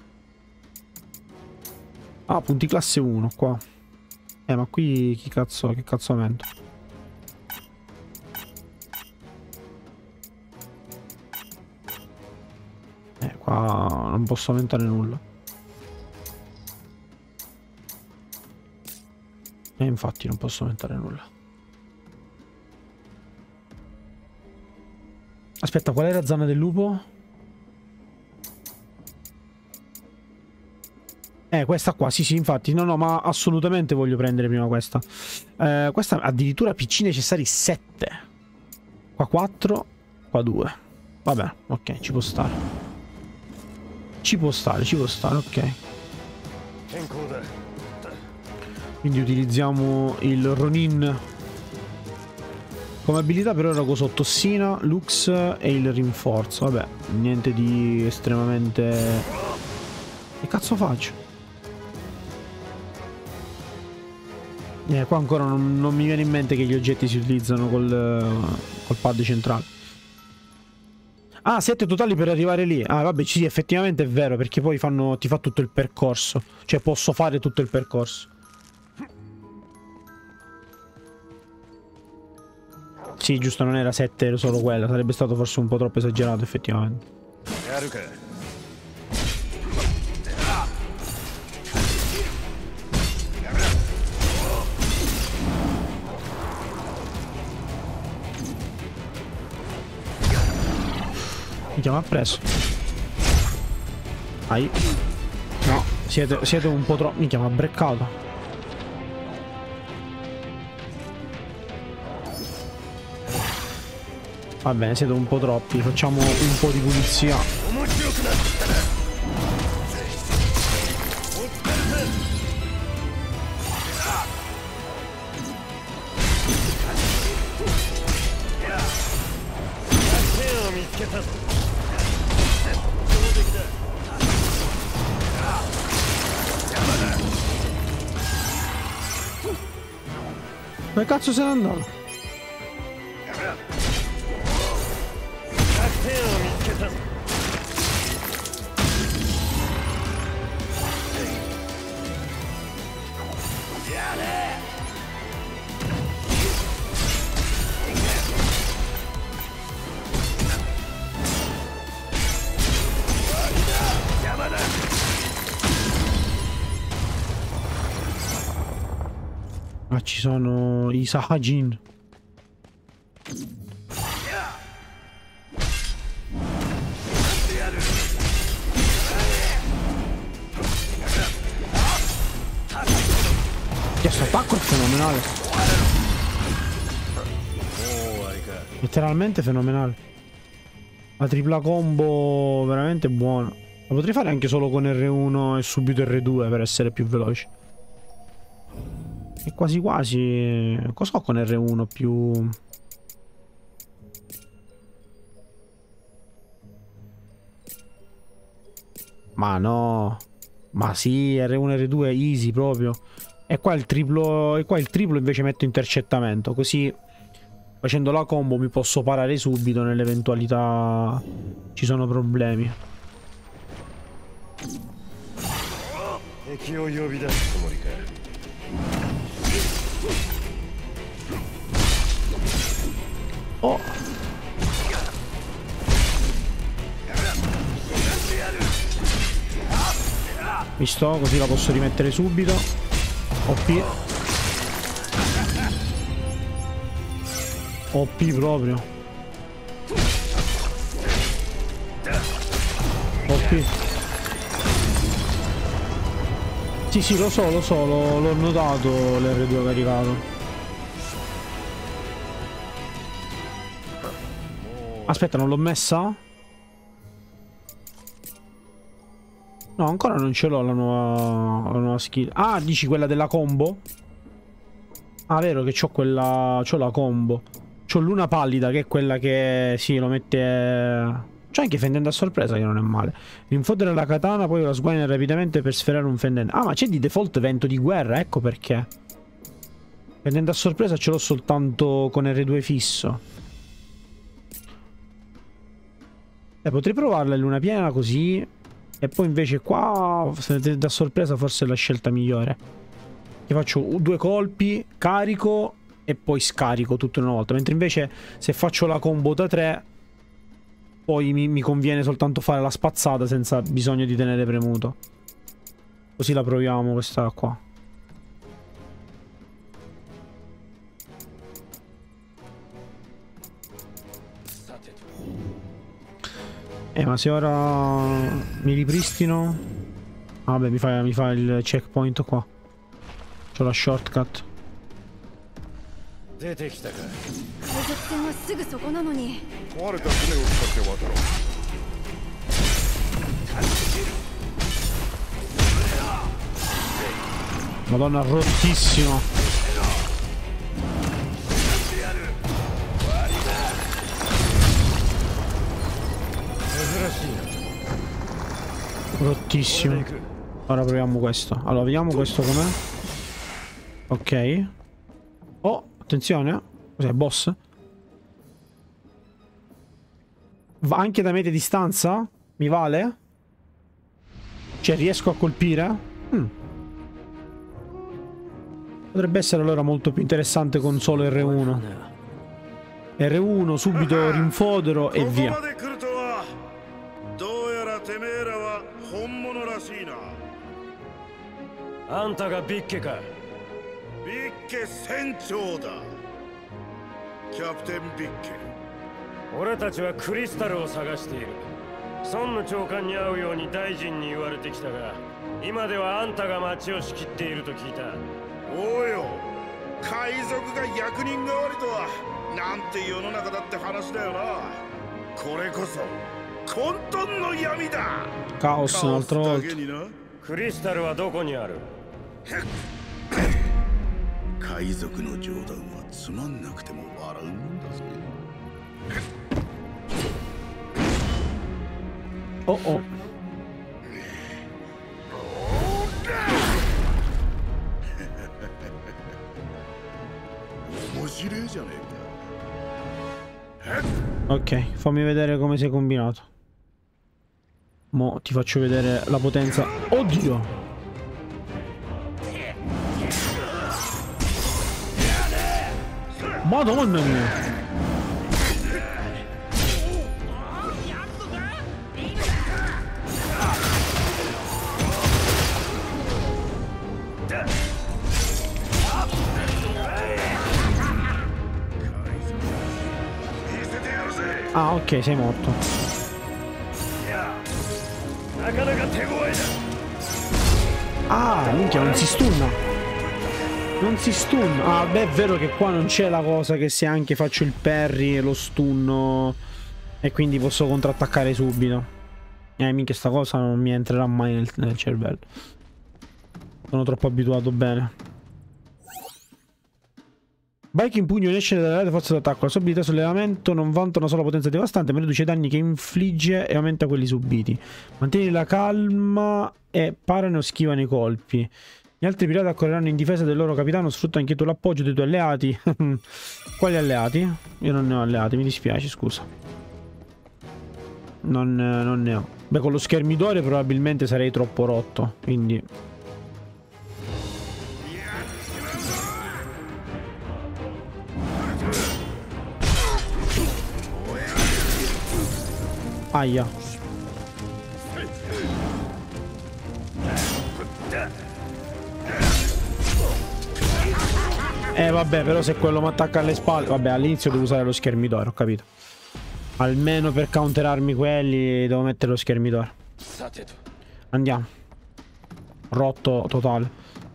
Ah, punti classe uno qua. Eh, ma qui chi cazzo, che cazzo aumento? Eh, qua non posso aumentare nulla. E eh, infatti non posso aumentare nulla. Aspetta, qual è la zona del lupo? Eh, questa qua, sì, sì, infatti. No, no, ma assolutamente voglio prendere prima questa. Eh, questa addirittura P C necessari sette. Qua quattro, qua due. Vabbè, ok, ci può stare. Ci può stare, ci può stare, ok. Quindi utilizziamo il Ronin come abilità, per ora cosa ho? Tossina, Lux e il rinforzo. Vabbè, niente di estremamente... Che cazzo faccio? Eh, qua ancora non, non mi viene in mente che gli oggetti si utilizzano col, col pad centrale. Ah, sette totali per arrivare lì. Ah, vabbè, sì, effettivamente è vero, perché poi fanno, ti fa tutto il percorso. Cioè, posso fare tutto il percorso. Sì, giusto, non era sette solo quella. Sarebbe stato forse un po' troppo esagerato, effettivamente. Mi chiama appresso. Ai. No, siete, siete un po' troppo. Mi chiama breccato. Va bene, siete un po' troppi. Facciamo un po' di pulizia. Dove cazzo se ne andava? Ah, ci sono i Sahajin. Questo attacco è fenomenale. Letteralmente fenomenale. La tripla combo veramente buona. La potrei fare anche solo con R uno e subito R due per essere più veloce. E quasi quasi... Cosa ho con R uno più... Ma no. Ma sì, R uno e R due easy proprio. E qua il triplo... E qua il triplo invece metto intercettamento. Così facendo la combo mi posso parare subito nell'eventualità ci sono problemi. Oh. Mi sto, così la posso rimettere subito. O P. O P proprio. O P. Sì sì, lo so, lo so, l'ho notato l'R due caricato. Aspetta, non l'ho messa? No, ancora non ce l'ho la nuova, la nuova skill. Ah, dici quella della combo? Ah, vero che c'ho quella... C'ho la combo. C'ho l'una pallida che è quella che... Sì, lo mette... C'ho anche fendente a sorpresa che non è male. Rinfodere la katana, poi la sguaina rapidamente per sferrare un fendente. Ah, ma c'è di default vento di guerra, ecco perché. Fendente a sorpresa ce l'ho soltanto con R due fisso. Eh, potrei provarla in luna piena così. E poi invece qua, da sorpresa, forse è la scelta migliore. Io faccio due colpi, carico e poi scarico tutto in una volta. Mentre invece se faccio la combo da tre, poi mi, mi conviene soltanto fare la spazzata senza bisogno di tenere premuto. Così la proviamo questa qua. Eh, ma se ora mi ripristino... Vabbè, mi fa, mi fa il checkpoint qua. C'ho la shortcut. Madonna, rottissimo. Rottissimo. Ora proviamo questo. Allora, vediamo questo com'è. Ok. Oh, attenzione. Cos'è, boss? Va anche da media distanza? Mi vale? Cioè, riesco a colpire? Hmm. Potrebbe essere allora molto più interessante con solo R uno. R uno, subito rinfodero e via. あんたがビッケか。ビッケ船長だ。キャプテンビッケ。俺たちはクリスタルを探している。孫の長官に会うように大臣に言われてきたが、今ではあんたが町を仕切っていると聞いた。おうよ。海賊が役人代わりとはなんて世の中だって話だよな。これこそ混沌の闇だ。 カオスun'altra volta。 クリスタルはどこにある？海賊の冗談はつまんなくても笑うもんだぜ。 Oh oh. Ok, fammi vedere come sei combinato. Mo' ti faccio vedere la potenza. Oddio! Madonna mia! Ah, ok, sei morto. Ah, minchia, non si stunna. Non si stunna. Ah, beh, è vero che qua non c'è la cosa che se anche faccio il parry lo stunno e quindi posso contrattaccare subito. Eh, minchia, sta cosa non mi entrerà mai nel, nel cervello. Sono troppo abituato bene. Bike in pugno esce dalle forze d'attacco. La sua abilità sollevamento non vanta una sola potenza devastante, ma riduce i danni che infligge e aumenta quelli subiti. Mantieni la calma e parano o schivano i colpi. Gli altri pirati accorreranno in difesa del loro capitano. Sfrutta anche tu l'appoggio dei tuoi alleati. Quali alleati? Io non ne ho alleati, mi dispiace, scusa. Non, non ne ho. Beh, con lo schermidore probabilmente sarei troppo rotto, quindi... Aia. Eh vabbè, però se quello mi attacca alle spalle... Vabbè, all'inizio devo usare lo schermidore, ho capito. Almeno per counterarmi quelli devo mettere lo schermidore. Andiamo. Rotto totale.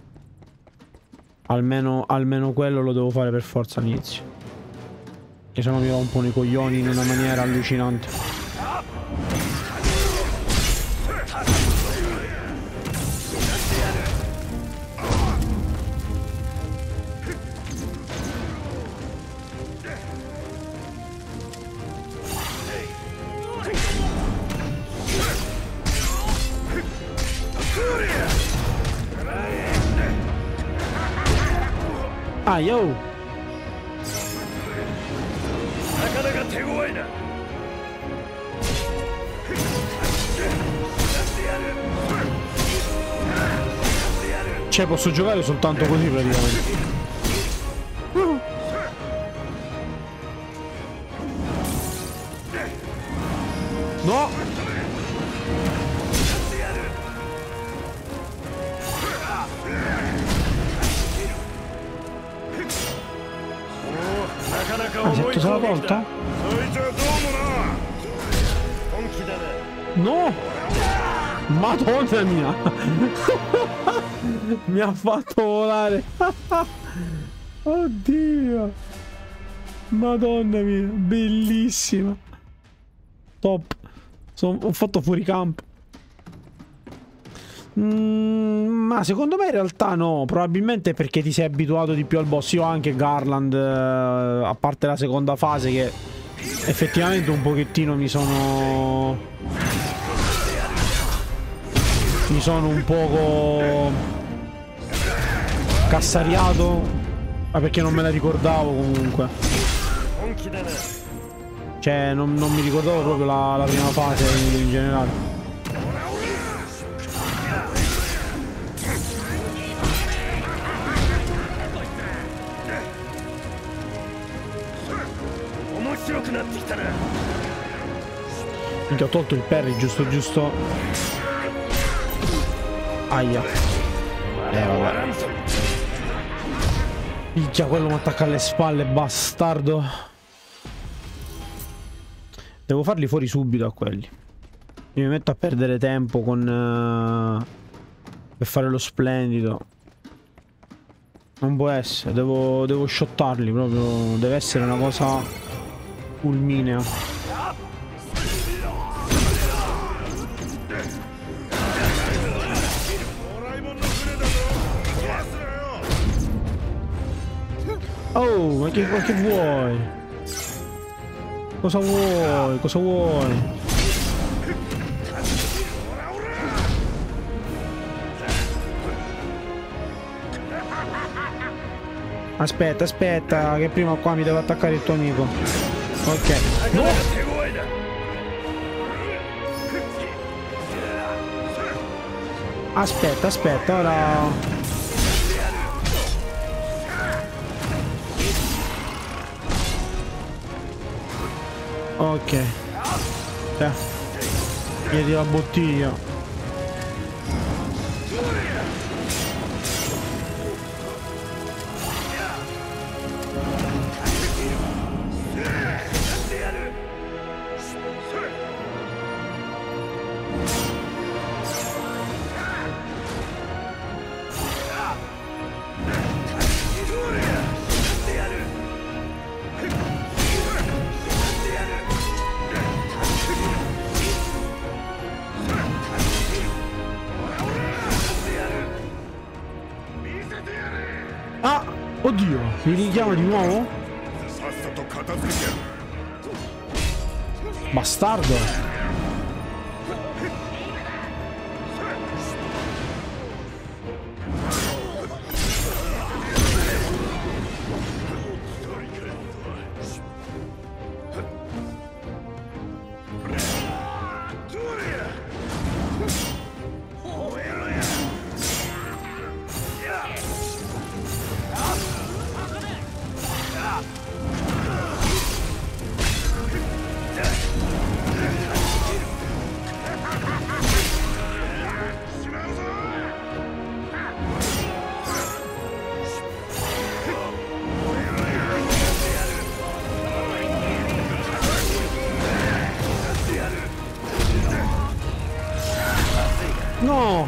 Almeno, almeno quello lo devo fare per forza all'inizio. Che sennò mi rompono i coglioni in una maniera allucinante. Ah, yo! Cioè, posso giocare soltanto così praticamente. No! Ah, se tu sei la tolta? No! Madonna mia! Mi ha fatto volare! Oddio! Madonna mia, bellissima! Top! Sono, ho fatto fuori campo. Mm, ma secondo me in realtà no. Probabilmente perché ti sei abituato di più al boss. Io ho anche Garland, eh, a parte la seconda fase, che effettivamente un pochettino mi sono... Mi sono un poco cassariato. Ma perché non me la ricordavo comunque. Cioè non, non mi ricordavo proprio la, la prima fase in, in generale. Minchia, ho tolto il parry giusto giusto. Aia. Eh vabbè. Minchia, quello mi attacca alle spalle, bastardo. Devo farli fuori subito a quelli. Io mi metto a perdere tempo con uh, per fare lo splendido. Non può essere. Devo, devo shottarli proprio. Deve essere una cosa fulminea. Oh, ma che, ma che vuoi? Cosa vuoi? Cosa vuoi? Aspetta, aspetta, che prima qua mi devo attaccare il tuo amico. Ok. No! Aspetta, aspetta, ora... Ok. Cioè, chiedi la bottiglia. Ah! Oddio! Mi richiama di nuovo? Bastardo! No!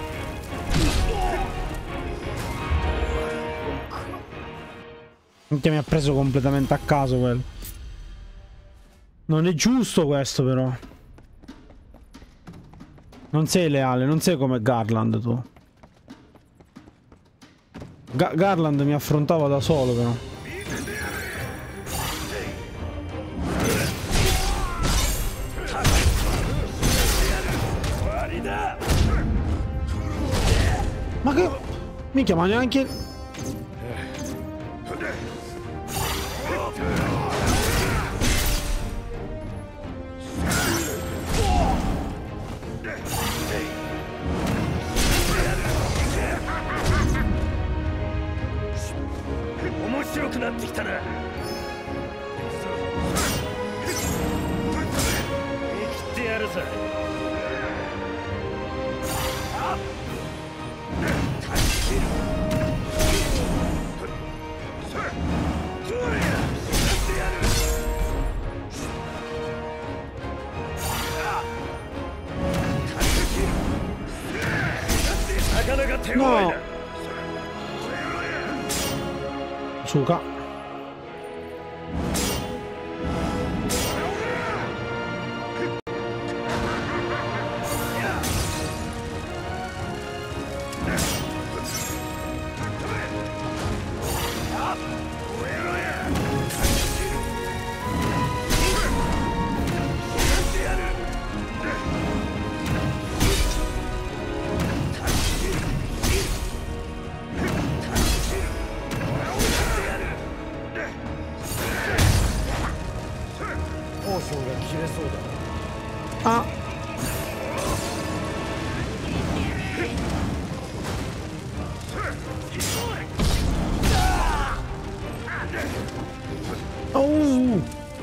Che mi ha preso completamente a caso quello. Non è giusto questo però. Non sei leale, non sei come Garland tu. Ga Garland mi affrontava da solo però. Ma che... Minchia, ma neanche... No! Suka. Ah. Oh.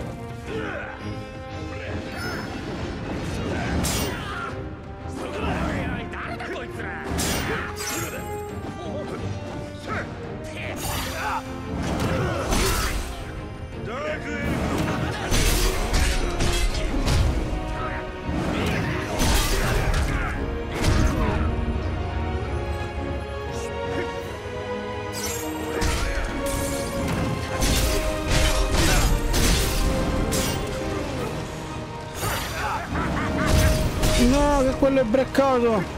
No, che quello è breccato.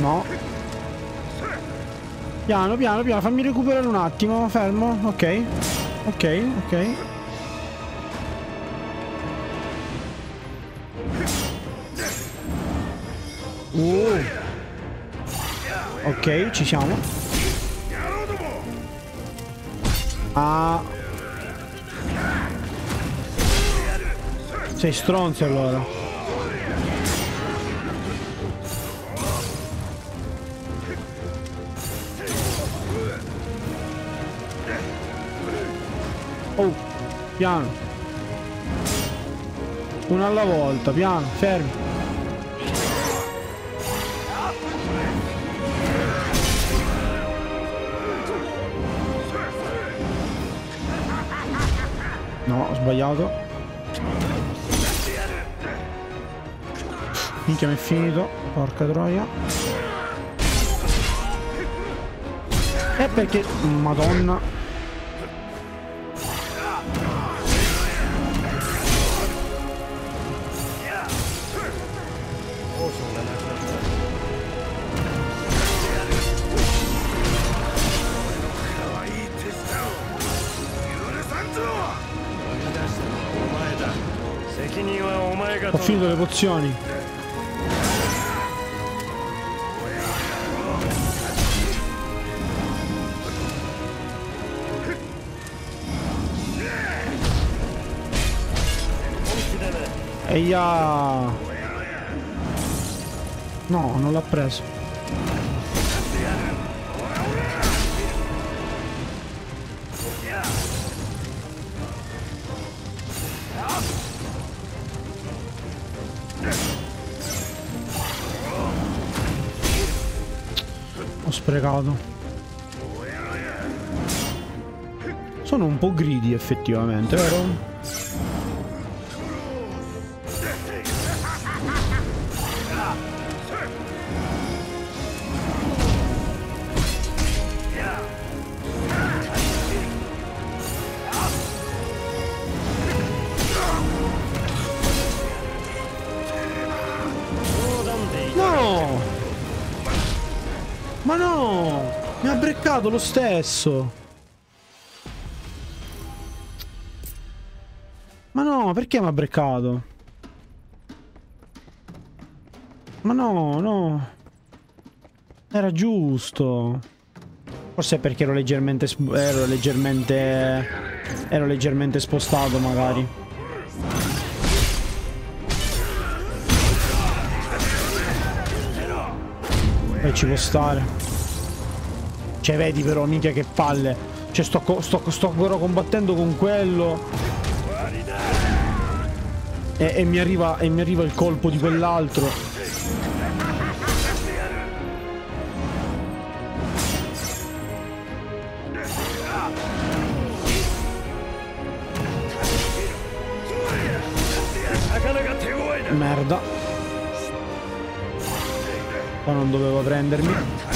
No. Piano, piano, piano. Fammi recuperare un attimo. Fermo. Ok. Ok, ok. Uh. Ok, ci siamo. Ah. Sei stronzo allora. Oh, piano. Uno alla volta, piano, fermi. No, ho sbagliato. Minchia, mi è finito. Porca troia. E perché... Madonna. Ho finito le pozioni. Eia. No, non l'ha preso. Ho sprecato. Sono un po' greedy effettivamente, vero? No! Ma no! Mi ha breccato lo stesso! Ma no, perché mi ha breccato? Ma no, no! Era giusto! Forse è perché ero leggermente... ero leggermente... ero leggermente spostato magari. E ci può stare. Cioè vedi però, minchia che palle. Cioè sto, sto, sto ancora combattendo con quello e, e, mi arriva, e mi arriva il colpo di quell'altro. Merda. Qua non dovevo prendermi.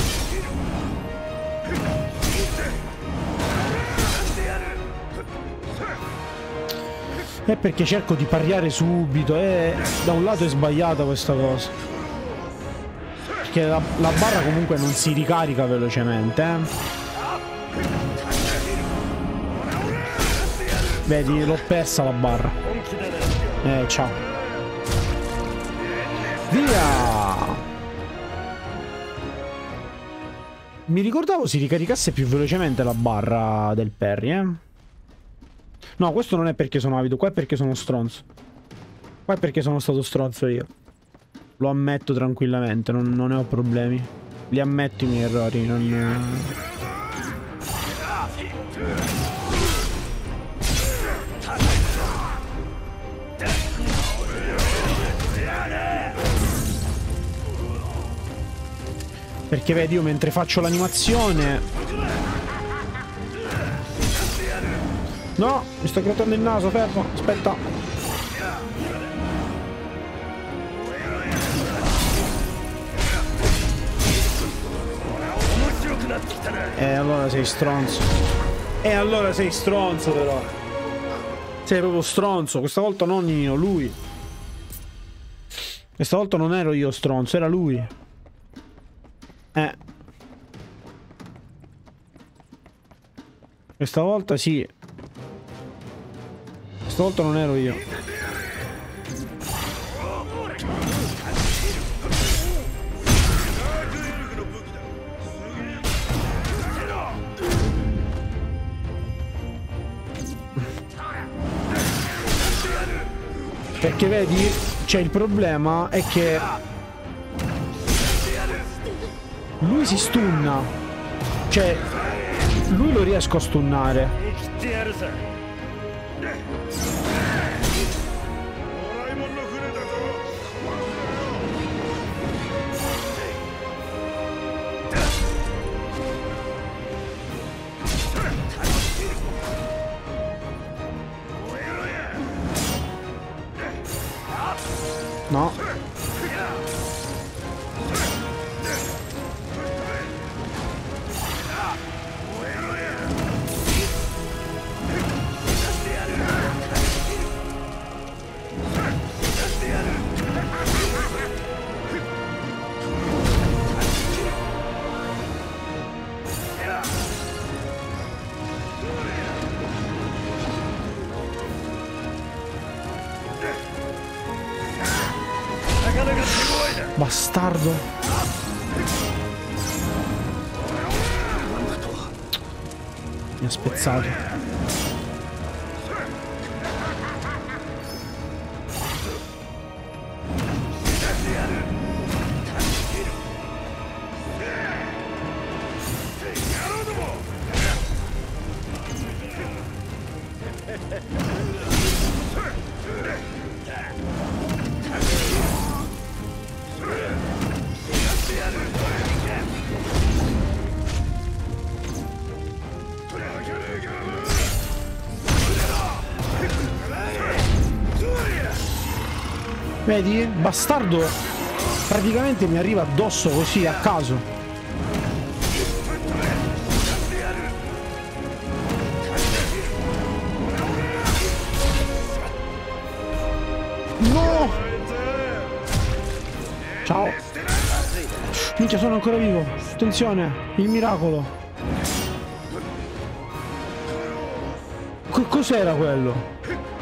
È perché cerco di parriare subito e da un lato è sbagliata questa cosa. Perché la, la barra comunque non si ricarica velocemente, eh. Vedi, l'ho persa la barra. Eh, ciao. Via! Mi ricordavo si ricaricasse più velocemente la barra del parry, eh. No, questo non è perché sono avido, qua è perché sono stronzo. Qua è perché sono stato stronzo io. Lo ammetto tranquillamente, non, non ne ho problemi. Li ammetto i miei errori, non... Perché vedi, io mentre faccio l'animazione... No, mi sto grattando il naso, fermo, aspetta. E allora sei stronzo. E allora sei stronzo però. Sei proprio stronzo, questa volta non io, lui. Questa volta non ero io stronzo, era lui. Eh. Questa volta sì. Stavolta non ero io. Perché vedi, c'è il problema è che lui si stunna. Cioè, lui lo riesco a stunnare. No. Bastardo. Mi ha spezzato. Vedi? Bastardo praticamente mi arriva addosso così a caso. No! Ciao. Minchia, sono ancora vivo. Attenzione, il miracolo. Cos'era quello?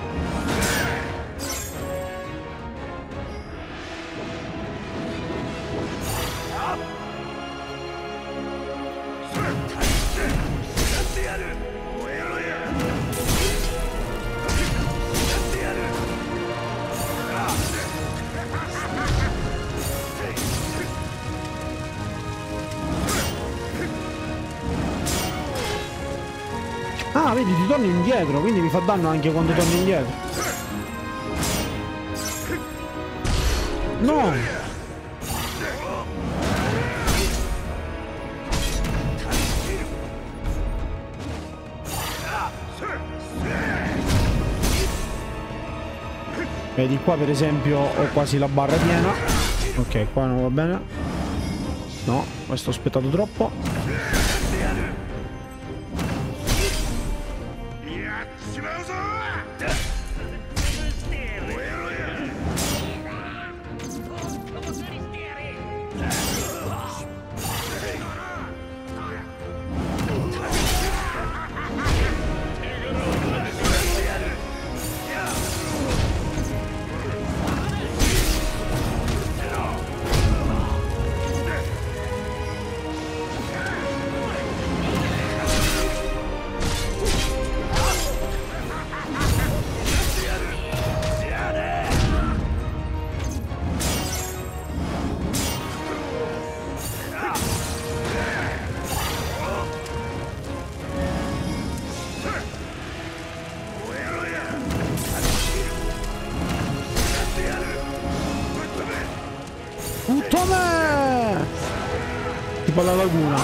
Ah, vedi, ti torni indietro, quindi mi fa danno anche quando torni indietro. No! Vedi, qua per esempio ho quasi la barra piena. Ok, qua non va bene. No, questo ho aspettato troppo. Puttana! Tipo la laguna.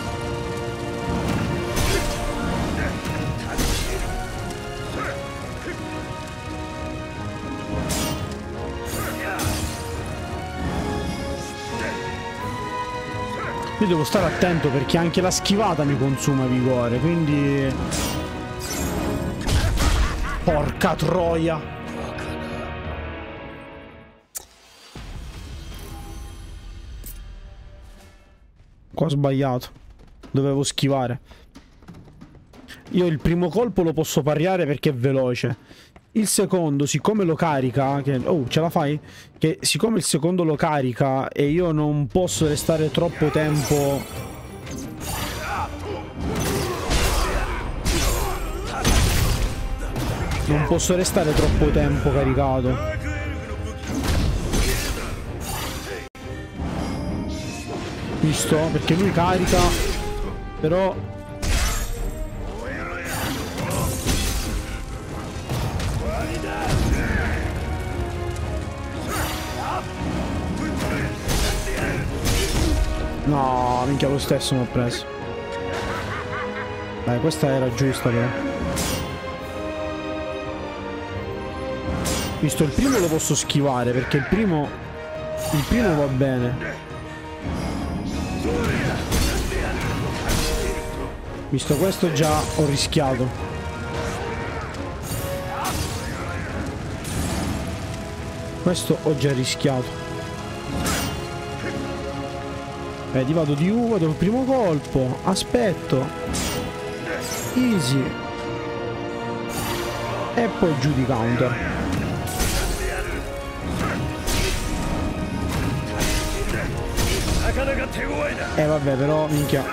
Io devo stare attento perché anche la schivata mi consuma vigore, quindi... Porca troia! Qua ho sbagliato. Dovevo schivare. Io il primo colpo lo posso parriare perché è veloce. Il secondo, siccome lo carica, che, oh, ce la fai? Che siccome il secondo lo carica e io non posso restare troppo tempo. Non posso restare troppo tempo caricato. Visto? Perché lui carica, però. No, minchia, lo stesso mi ha preso. Dai, questa era giusta però. Visto, il primo lo posso schivare perché il primo. Il primo va bene. Visto questo già ho rischiato. Questo ho già rischiato. Vedi, vado di U, vado al primo colpo. Aspetto. Easy. E poi giù di counter. Eh vabbè, però minchia.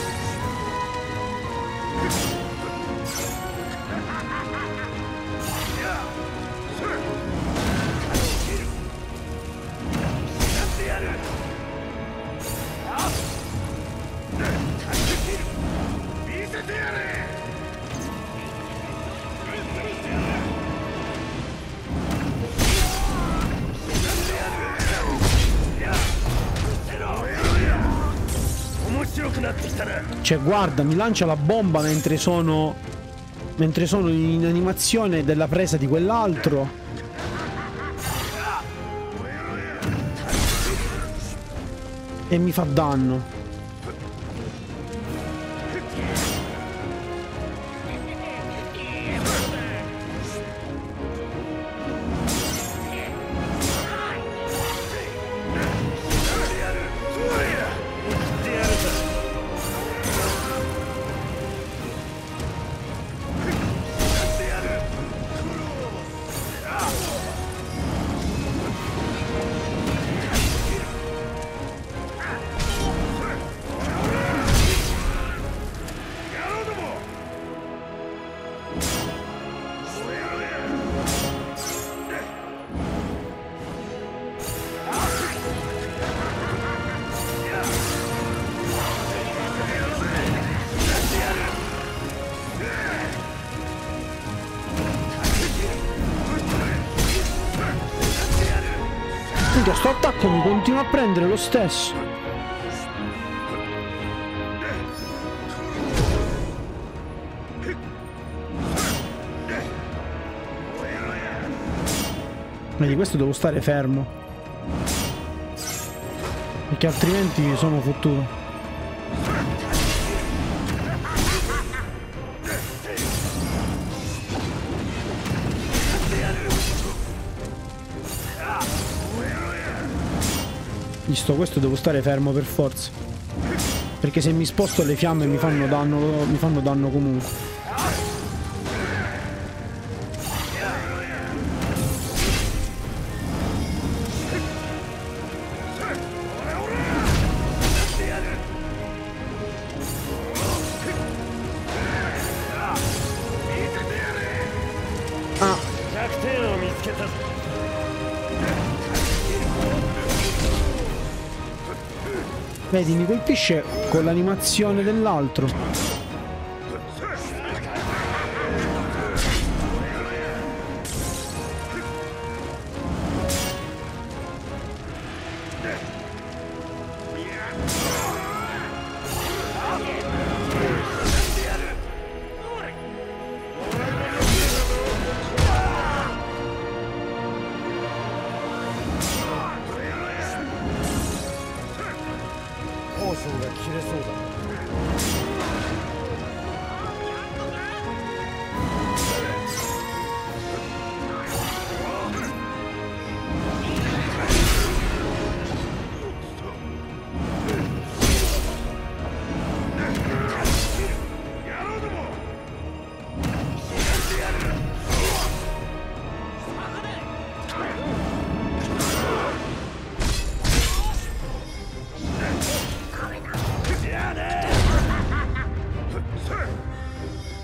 Cioè guarda, mi lancia la bomba mentre sono Mentre sono in animazione della presa di quell'altro. E mi fa danno. Sto attacco mi continua a prendere lo stesso. Vedi, questo devo stare fermo perché altrimenti sono fottuto. Visto, questo devo stare fermo per forza, perché se mi sposto le fiamme mi fanno danno, mi fanno danno comunque. Ah. Vedi, mi colpisce con l'animazione dell'altro.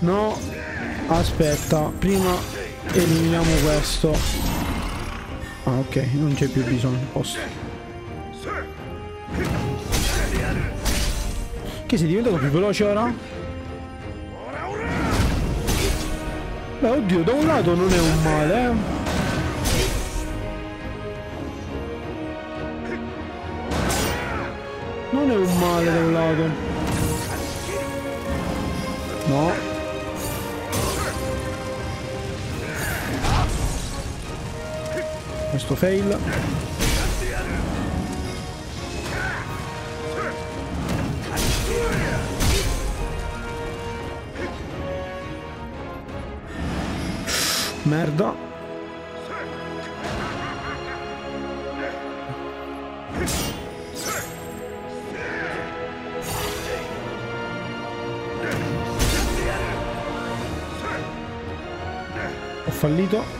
No. Aspetta, prima eliminiamo questo. Ah, ok, non c'è più bisogno. Posso. Che sei diventato più veloce ora? Beh, oddio, da un lato non è un male, eh. Non è un male da un lato. No. Questo fail. Merda. Ho fallito.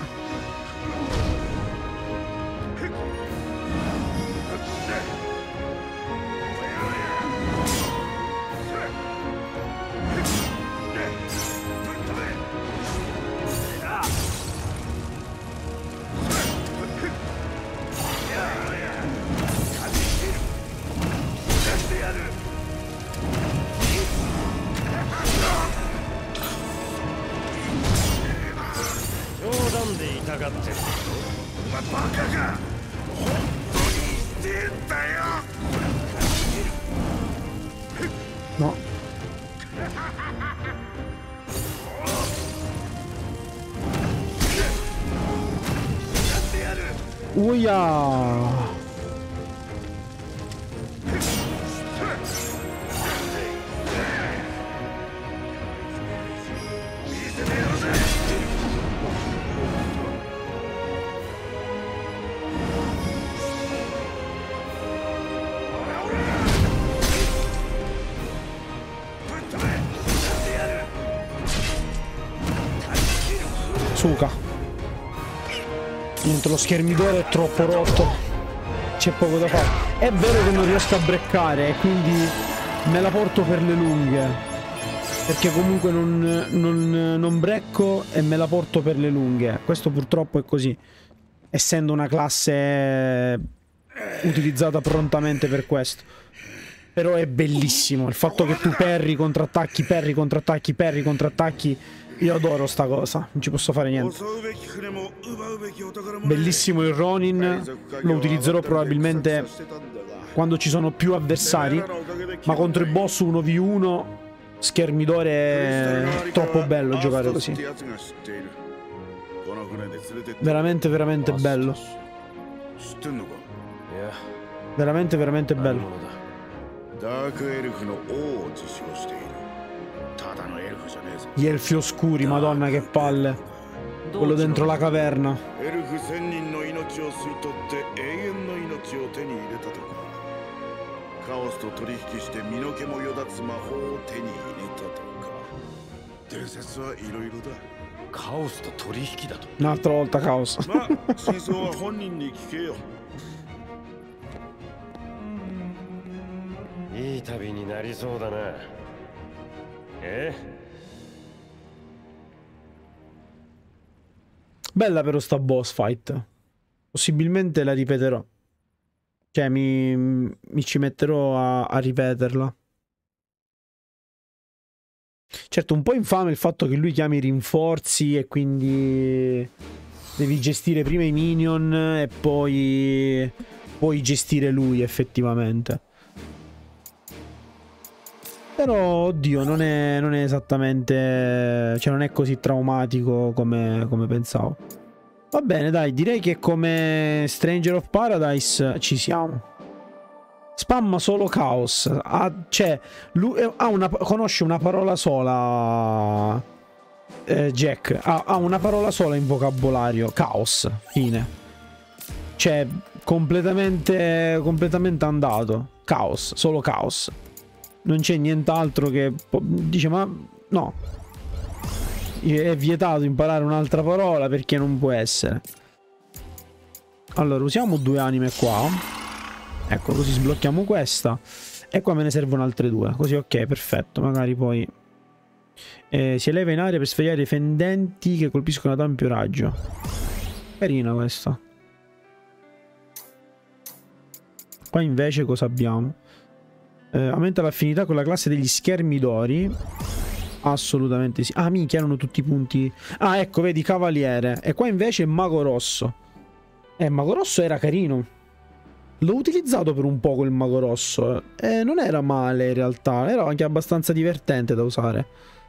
No. Uia. Suca. Niente, lo schermidore è troppo rotto. C'è poco da fare. È vero che non riesco a breccare e quindi me la porto per le lunghe. Perché comunque non, non, non brecco e me la porto per le lunghe. Questo purtroppo è così. Essendo una classe utilizzata prontamente per questo. Però è bellissimo. Il fatto che tu perri, contrattacchi, perri, contrattacchi, perri, contrattacchi. Io adoro sta cosa, non ci posso fare niente. Bellissimo il Ronin, lo utilizzerò probabilmente quando ci sono più avversari, ma contro i boss uno vu uno schermidore è troppo bello giocare così. Veramente, veramente bello. Veramente, veramente bello. Gli elfi oscuri, madonna che palle. Quello dentro la caverna. Un'altra volta caos. Bella però sta boss fight. Possibilmente la ripeterò. Cioè mi, mi ci metterò a, a ripeterla. Certo, un po' infame il fatto che lui chiami rinforzi e quindi devi gestire prima i minion e poi puoi gestire lui effettivamente. Però, oddio, non è, non è esattamente... Cioè, non è così traumatico come, come pensavo. Va bene, dai, direi che come Stranger of Paradise ci siamo. Spamma solo caos. Ha, cioè, lui ha una, conosce una parola sola... Eh, Jack. Ha, ha una parola sola in vocabolario. Caos. Fine. Cioè, completamente, completamente andato. Caos. Solo caos. Non c'è nient'altro che... Dice, ma... No. È vietato imparare un'altra parola perché non può essere. Allora, usiamo due anime qua. Ecco, così sblocchiamo questa. E qua me ne servono altre due. Così, ok, perfetto. Magari poi... Eh, si eleva in aria per sferrare i fendenti che colpiscono ad ampio raggio. Carina questa. Qua invece cosa abbiamo? Eh, aumenta l'affinità con la classe degli schermidori. Assolutamente sì. Ah, minchia, erano tutti i punti. Ah, ecco, vedi, cavaliere. E qua invece mago rosso. Eh, mago rosso era carino. L'ho utilizzato per un po' quel mago rosso. Eh, non era male in realtà. Era anche abbastanza divertente da usare.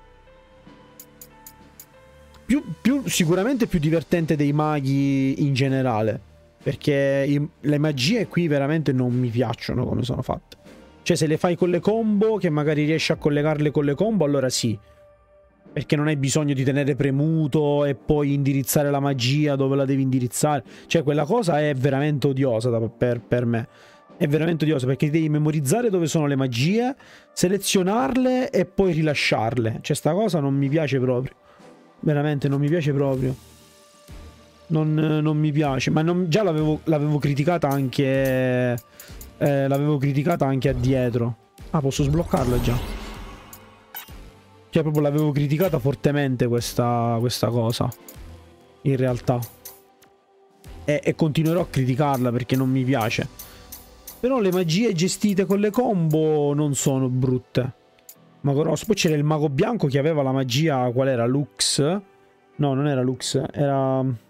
Più, più, sicuramente più divertente dei maghi in generale. Perché i, le magie qui veramente non mi piacciono come sono fatte. Cioè se le fai con le combo, che magari riesci a collegarle con le combo, allora sì. Perché non hai bisogno di tenere premuto e poi indirizzare la magia dove la devi indirizzare. Cioè quella cosa è veramente odiosa da, per, per me. È veramente odiosa perché devi memorizzare dove sono le magie, selezionarle e poi rilasciarle. Cioè sta cosa non mi piace proprio. Veramente non mi piace proprio. Non, non mi piace. Ma non, già l'avevo criticata anche... Eh, l'avevo criticata anche a dietro. Ah, posso sbloccarla già. Cioè proprio l'avevo criticata fortemente questa, questa cosa. In realtà. E, e continuerò a criticarla perché non mi piace. Però le magie gestite con le combo non sono brutte. Mago rosso. Poi c'era il mago bianco che aveva la magia. Qual era? Lux? No, non era Lux. Era...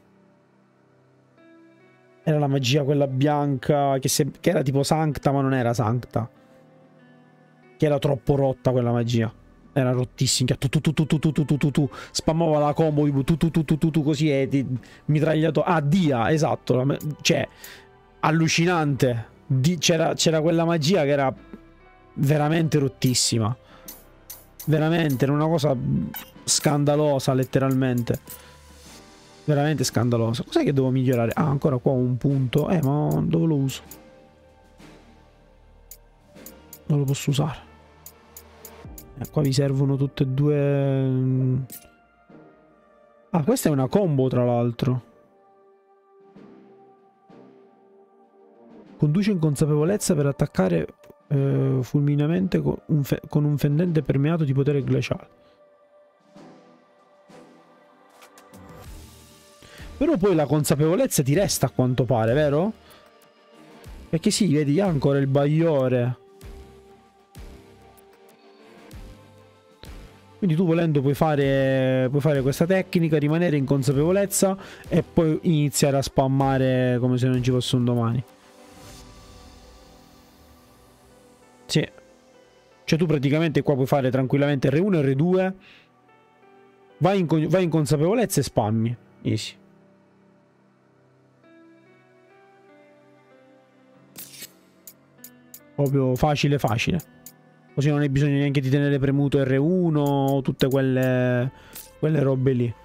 Era la magia quella bianca che, se... che era tipo Sancta ma non era Sancta. Che era troppo rotta quella magia. Era rottissima. Tu tu tu tu tu tu tu tu tu tu. Spammava la combo tu tu tu tu tu tu così e ti... mitragliato. Ah, Dia, esatto. Cioè, allucinante. C'era quella magia che era veramente rottissima. Veramente, era una cosa scandalosa letteralmente. Veramente scandalosa. Cos'è che devo migliorare? Ah, ancora qua un punto. Eh, ma dove lo uso? Non lo posso usare. Eh, qua vi servono tutte e due. Ah, questa è una combo tra l'altro. Conduce inconsapevolezza per attaccare eh, fulminamente con un, con un fendente permeato di potere glaciale. Però poi la consapevolezza ti resta a quanto pare, vero? Perché sì, vedi, ha ancora il bagliore. Quindi tu volendo puoi fare, puoi fare questa tecnica, rimanere in consapevolezza e poi iniziare a spammare come se non ci fosse un domani. Sì. Cioè tu praticamente qua puoi fare tranquillamente R uno e R due. Vai in, vai in consapevolezza e spammi. Easy. Proprio facile facile. Così non hai bisogno neanche di tenere premuto R uno o tutte quelle, quelle robe lì.